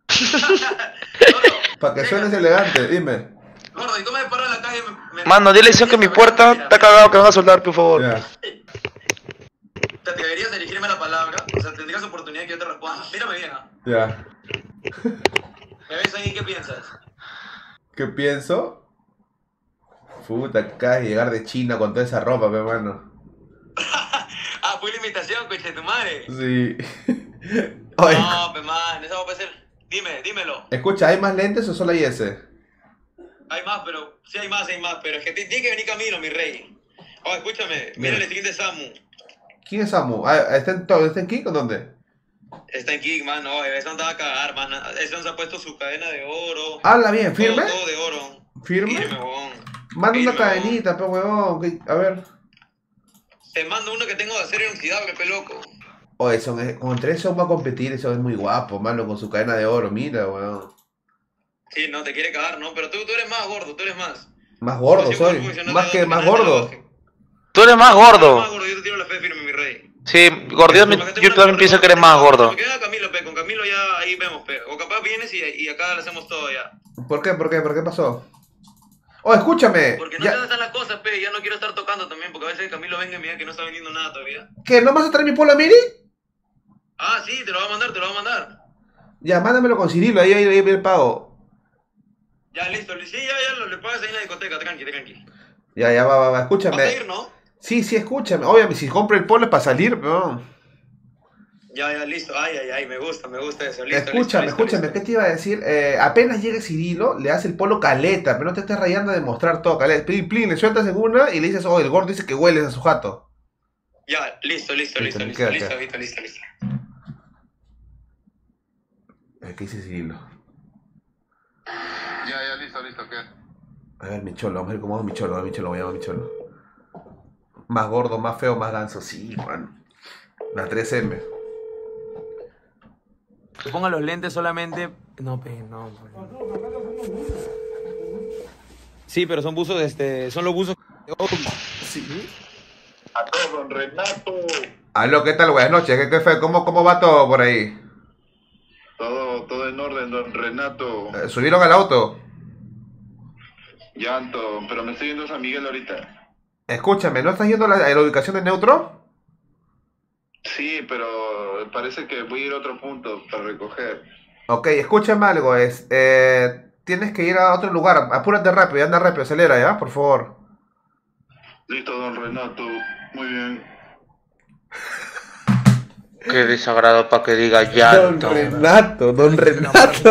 Speaker 2: Para que suenes elegante, dime.
Speaker 10: Gordo, y tú me paras en la calle,
Speaker 1: Mano, dile a que mi puerta está cagado, que van a soldar, por favor.
Speaker 2: Ya.
Speaker 10: Te deberías dirigirme la palabra, o sea, tendrías oportunidad que yo te responda. Mírame bien, ¿ah?
Speaker 2: Ya.
Speaker 10: ¿Me ves ahí? ¿Qué piensas?
Speaker 2: ¿Qué pienso? Puta, acá de llegar de China con toda esa ropa, pe, mano.
Speaker 10: Ah, fue la imitación, coche de tu madre.
Speaker 2: Sí. Oye,
Speaker 10: No, pe, man, eso va a ser... Dímelo.
Speaker 2: escucha, ¿hay más lentes o solo hay ese?
Speaker 10: Hay más, pero... Sí, hay más, pero es que tiene que venir camino, mi rey. Oh, escúchame, mira el skin de Samu.
Speaker 2: ¿Quién es Samu? Ah, ¿está en Kik o dónde?
Speaker 10: Está en Kick, man, no, ese no va a cagar, man. Ese se ha puesto su cadena de oro.
Speaker 2: Habla bien, ¿firme?
Speaker 10: Todo de oro.
Speaker 2: ¿Firme?
Speaker 10: Huevón.
Speaker 2: Manda una
Speaker 10: Firme,
Speaker 2: cadenita, pe, huevón. A ver.
Speaker 10: Te mando uno que tengo de acero inoxidable, pe loco.
Speaker 2: Oye, con tres son va a competir, eso es muy guapo, mano, con su cadena de oro, mira, weón.
Speaker 10: Sí, no, te quiere cagar, ¿no? Pero tú eres más gordo, tú eres más.
Speaker 2: Más gordo soy. Más gordo.
Speaker 1: Tú eres más gordo.
Speaker 10: Más gordo, yo te tiro la fe firme, mi rey.
Speaker 1: Sí, gordito, yo también pienso que eres más gordo.
Speaker 10: Me queda Camilo, pe, con Camilo ya ahí vemos, pe. O capaz vienes y acá le hacemos todo ya.
Speaker 2: ¿Por qué? ¿Por qué pasó? Oh, escúchame.
Speaker 10: Porque no sé dónde están las cosas, pe, ya no quiero estar tocando también, porque a veces Camilo venga y me diga que no está vendiendo nada todavía.
Speaker 2: ¿Qué? ¿No vas a traer mi polo a Miri?
Speaker 10: Ah, sí, te lo va a mandar.
Speaker 2: Ya, mándamelo con Cirilo, ahí el pago.
Speaker 10: Ya, listo, sí, ya, le pagas ahí en la discoteca, tranqui.
Speaker 2: Ya, va, escúchame.
Speaker 10: ¿Vas a ir, no?
Speaker 2: Sí, escúchame. Obviamente, si compro el polo es para salir, pero...
Speaker 10: Ya, listo. Ay, me gusta eso. Listo,
Speaker 2: Escúchame,
Speaker 10: listo.
Speaker 2: ¿qué te iba a decir? Apenas llegue Cirilo, le das el polo caleta, pero no te estés rayando de mostrar todo caleta. Plin, le sueltas en una y le dices, el gordo dice que hueles a su jato.
Speaker 10: Ya, listo.
Speaker 2: Listo. ¿Qué dice Cirilo?
Speaker 10: Ya, listo, ¿qué?
Speaker 2: A ver, mi cholo, vamos a ver cómo va mi cholo, voy a llamar mi cholo. Más gordo, más feo, más ganso, sí, man. La 3M.
Speaker 13: Que ponga los lentes solamente... No. Sí, pero son buzos, son los buzos...
Speaker 2: Sí.
Speaker 10: A todo, don Renato.
Speaker 2: Aló, ¿qué tal? Buenas noches, ¿qué fue? ¿Cómo va todo por ahí?
Speaker 10: Todo en orden, don Renato.
Speaker 2: ¿Subieron al auto?
Speaker 10: Llanto, pero me estoy yendo a San Miguel ahorita.
Speaker 2: Escúchame, ¿no estás yendo a la ubicación de Neutro?
Speaker 10: Sí, pero parece que voy a ir a otro punto para recoger.
Speaker 2: Ok, escúchame algo, tienes que ir a otro lugar, apúrate rápido, anda rápido, acelera, ¿ya? Por favor.
Speaker 10: Listo, don Renato, muy bien.
Speaker 1: Qué desagrado para que diga llanto.
Speaker 2: Don Renato.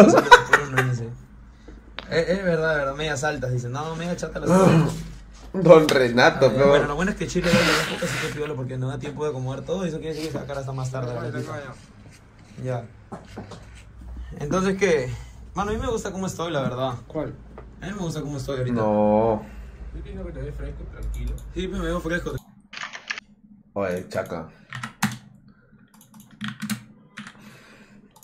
Speaker 13: Es verdad, medias altas, dicen. No, media chata las
Speaker 2: Don Renato,
Speaker 13: pero... Bueno, lo bueno es que Chile da las fotos, así que pídalo porque no da tiempo de acomodar todo. Eso quiere decir que sacar hasta más tarde. Ya. Entonces, ¿qué? Mano, a mí me gusta cómo estoy, la verdad.
Speaker 21: ¿Cuál?
Speaker 13: A mí me gusta cómo estoy ahorita.
Speaker 2: No.
Speaker 21: Yo pienso que te ves fresco, tranquilo.
Speaker 13: Sí, me veo fresco.
Speaker 2: Oye, chaca.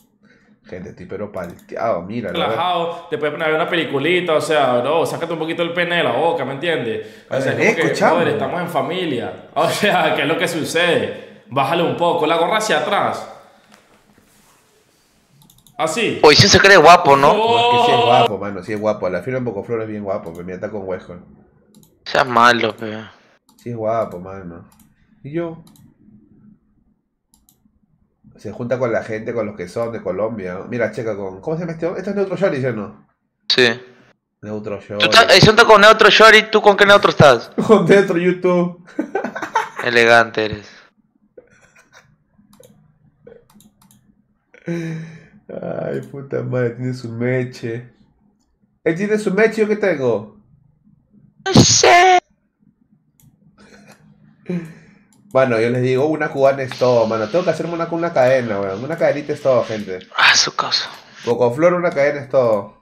Speaker 2: Gente, estoy pero palteado, mira.
Speaker 3: Relajado, te puedes poner a ver una peliculita, o sea, bro, sácate un poquito el pene de la boca, ¿me entiendes? O sea, es como que, brother, estamos en familia. O sea, ¿qué es lo que sucede? Bájale un poco, la gorra hacia atrás. Así.
Speaker 1: Hoy sí se cree guapo, ¿no?
Speaker 2: No, es que sí es guapo, mano, sí es guapo. La firma en Bocoflor es bien guapo, pero mira, está con Huesco.
Speaker 1: Sea malo, pero.
Speaker 2: Sí es guapo, mano. ¿Y yo? Se junta con la gente, con los que son de Colombia, ¿no? Mira, checa con... ¿Cómo se llama este? Esto es Neutro Shorty, ¿sí o no?
Speaker 1: Sí.
Speaker 2: Neutro Shorty.
Speaker 1: Tú estás con Neutro Shorty, ¿tú con qué Neutro estás?
Speaker 2: Con Neutro YouTube.
Speaker 1: Elegante eres.
Speaker 2: Ay, puta madre, tiene su meche. Él tiene su meche, ¿yo qué tengo?
Speaker 1: No sé.
Speaker 2: Mano, yo les digo, una cubana es todo, mano. Tengo que hacerme una cadena, weón. Una cadenita es todo, gente.
Speaker 1: Ah, su cosa.
Speaker 2: Bocoflor, una cadena es todo.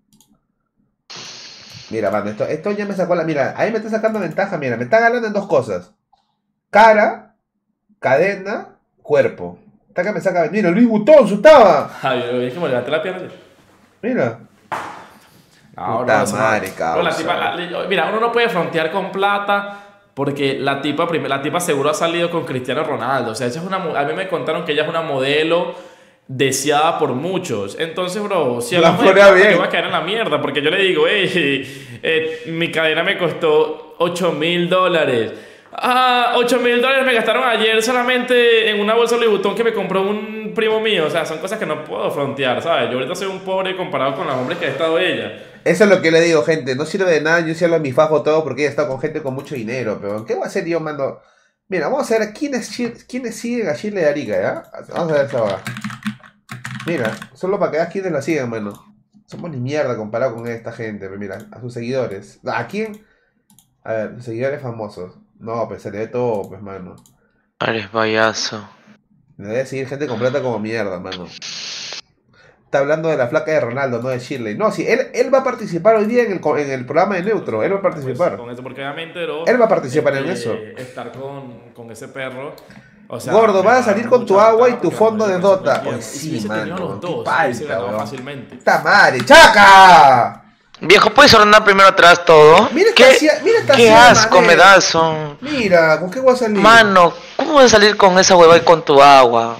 Speaker 2: Mira, mano, esto ya me sacó la... Mira, ahí me está sacando ventaja, mira. Me está ganando en dos cosas. Cara, cadena, cuerpo. Está que me saca... Mira, Luis Butón, su taba.
Speaker 3: Ay, es que me levanté la pierna.
Speaker 2: Mira.
Speaker 3: Puta
Speaker 2: madre, cabrón.
Speaker 3: Mira, uno no puede frontear con plata... Porque la tipa seguro ha salido con Cristiano Ronaldo. O sea, ella es a mí me contaron que ella es una modelo deseada por muchos. Entonces, bro, si hablamos de plata, yo voy a caer en la mierda. Porque yo le digo, mi cadena me costó $8,000. Ah, $8,000 me gastaron ayer solamente en una bolsa Louis Vuitton que me compró un primo mío. O sea, son cosas que no puedo frontear, ¿sabes? Yo ahorita soy un pobre comparado con los hombres que ha estado ella.
Speaker 2: Eso es lo que le digo, gente. No sirve de nada yo sí hablo a mi fajo todo porque ella está con gente con mucho dinero. Pero ¿qué voy a hacer yo, mando? Mira, vamos a ver quiénes siguen a Shirley de Arica, ¿ya? Vamos a ver esa ahora. Mira, solo para que veas quiénes la siguen, mano. Somos ni mierda comparado con esta gente. Pero mira, a sus seguidores. ¿A quién? A ver, sus seguidores famosos. No, pues se le ve todo, pues, mano.
Speaker 1: Eres payaso.
Speaker 2: Me debe seguir gente con plata como mierda, mano. Está hablando de la flaca de Ronaldo, no de Shirley. No, sí, él va a participar hoy día en el programa de Neutro. Él va a participar.
Speaker 3: Pues, con eso, porque ya me enteró.
Speaker 2: Él va a participar en eso.
Speaker 3: Estar con ese perro. O sea,
Speaker 2: gordo, vas a salir con tu agua y tu fondo de Dota.
Speaker 3: Hoy
Speaker 2: sí, mano.
Speaker 3: Los dos, fácilmente.
Speaker 2: ¡Puta madre! ¡Chaca!
Speaker 1: Viejo, ¿puedes ordenar primero atrás todo?
Speaker 2: Mira
Speaker 1: ¿Qué asco me das, son?
Speaker 2: Mira, ¿con qué voy a salir?
Speaker 1: Mano, ¿cómo vas a salir con esa hueva y con tu agua?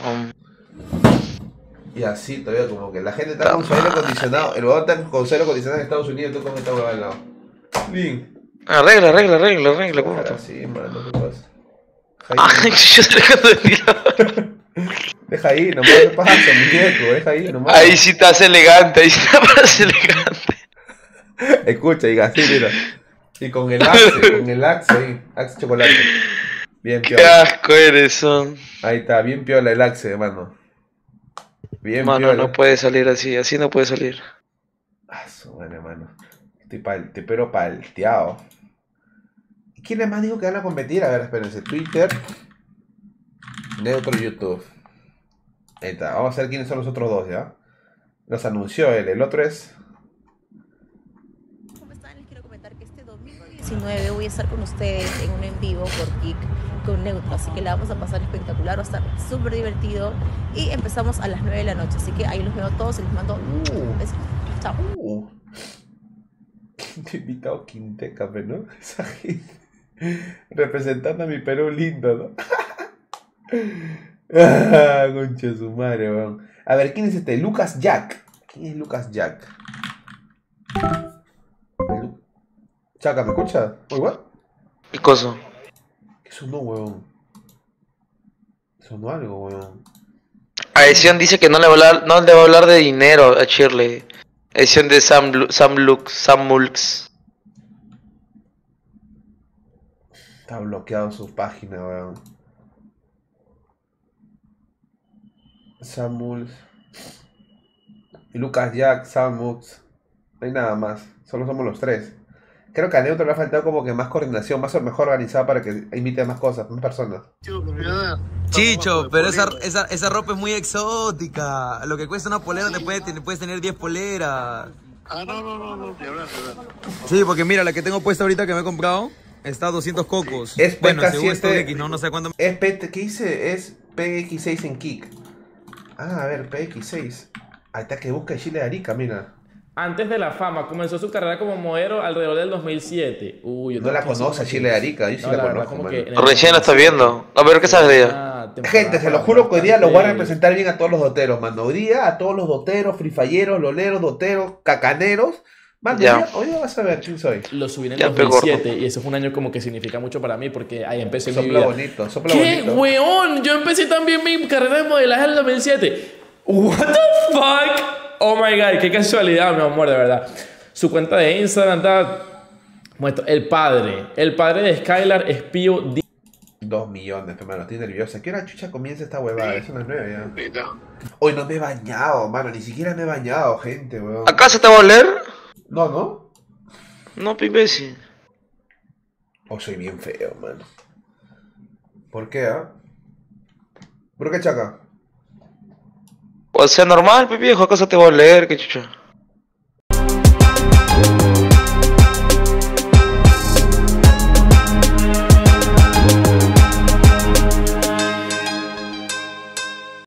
Speaker 2: Y así todavía como que la gente está con su aire acondicionado. El huevón está con su aire acondicionado en Estados Unidos y tú con esta hueva al lado. Link.
Speaker 1: Arregla. ¿Cómo
Speaker 2: está? Sí, mano, ¿qué pasa?
Speaker 1: Ay, yo estoy dejando de mirar.
Speaker 2: Deja ahí, nomás no pasa, muñeco, deja ahí, nomás.
Speaker 1: Ahí sí estás elegante, elegante.
Speaker 2: Escucha, y así, mira. Y con el Axe ahí, Axe chocolate. Bien piola.
Speaker 1: Qué asco eres, son.
Speaker 2: Ahí está, bien piola el Axe, hermano. Bien
Speaker 1: mano,
Speaker 2: piola.
Speaker 1: no puede salir así no puede salir.
Speaker 2: Ah, su madre, hermano. Estoy pero palteado. ¿Quién más dijo que van a competir? A ver, espérense. Twitter, Neutro, YouTube. Ahí está. Vamos a ver quiénes son los otros dos, ¿ya? Los anunció él. El otro es...
Speaker 11: ¿Cómo están? Les quiero comentar que este domingo 19 voy a estar con ustedes en un en vivo por Geek con Neutro. Así que la vamos a pasar espectacular. Va a estar súper divertido. Y empezamos a las 9 de la noche. Así que ahí los veo a todos y les mando un beso. Chao.
Speaker 2: Te he invitado Quinteca, pero ¿no? Esa gente... Representando a mi Perú lindo, ¿no? Ah, concha su madre, weón. A ver, ¿quién es este? Lucas Jack. ¿Quién es Lucas Jack? Chaca, ¿me escucha? Uy, ¿what?
Speaker 1: ¿Qué cosa?
Speaker 2: ¿Qué sonó, weón? Sonó algo, weón.
Speaker 1: A Edición dice que no le va a hablar de dinero a Shirley. Edición de Sam Mulks.
Speaker 2: Está bloqueado su página, weón. Samuels. Y Lucas Jack, Samuels. No hay nada más. Solo somos los tres. Creo que a Neutro le ha faltado como que más coordinación, más o mejor organizada para que invite a más cosas, más personas.
Speaker 13: Chicho, pero esa ropa es muy exótica. Lo que cuesta una polera puedes tener 10 poleras.
Speaker 14: No.
Speaker 13: Sí, porque mira, la que tengo puesta ahorita que me he comprado está a 200 cocos.
Speaker 2: Es
Speaker 13: bueno, según
Speaker 2: PK7,
Speaker 13: no sé cuándo.
Speaker 2: ¿Qué dice? Es PX6 en Kik. Ah, a ver, PX6. Ahí está que busca Chile de Arica, mira.
Speaker 3: Antes de la fama, comenzó su carrera como modelo alrededor del 2007. Uy, yo
Speaker 2: No la conoce a Chile de Arica, yo sí la conozco, mano.
Speaker 1: Recién la estoy viendo. A ver, ¿qué sabes de ella?
Speaker 2: Gente, se lo juro que hoy día los voy a representar bien a todos los doteros, mano. Hoy día a todos los doteros, frifalleros, loleros, doteros, cacaneros. Mano, hoy día vas a ver quién soy.
Speaker 3: Lo subí en el 2007 y eso fue un año como que significa mucho para mí porque ahí empecé mi vida.
Speaker 2: Bonito, sopla
Speaker 3: ¿Qué,
Speaker 2: bonito.
Speaker 3: weón? Yo empecé también mi carrera de modelaje en el 2007. What the fuck? Oh my god, qué casualidad, mi amor, de verdad. Su cuenta de Instagram muestra el padre de Skylar es Pío
Speaker 2: 2 millones, hermano, estoy nerviosa. ¿Qué hora chucha comienza esta huevada? Es unas 9 ya. Hoy no me he bañado, mano, ni siquiera me he bañado, gente, weón.
Speaker 1: ¿Acaso te va a oler?
Speaker 2: No, ¿no?
Speaker 1: No, imbécil.
Speaker 2: Oh, soy bien feo, mano. ¿Por qué, ¿Por qué, chaca?
Speaker 1: O sea, normal, viejo, ¿acaso te va a oler? ¿Qué chucha?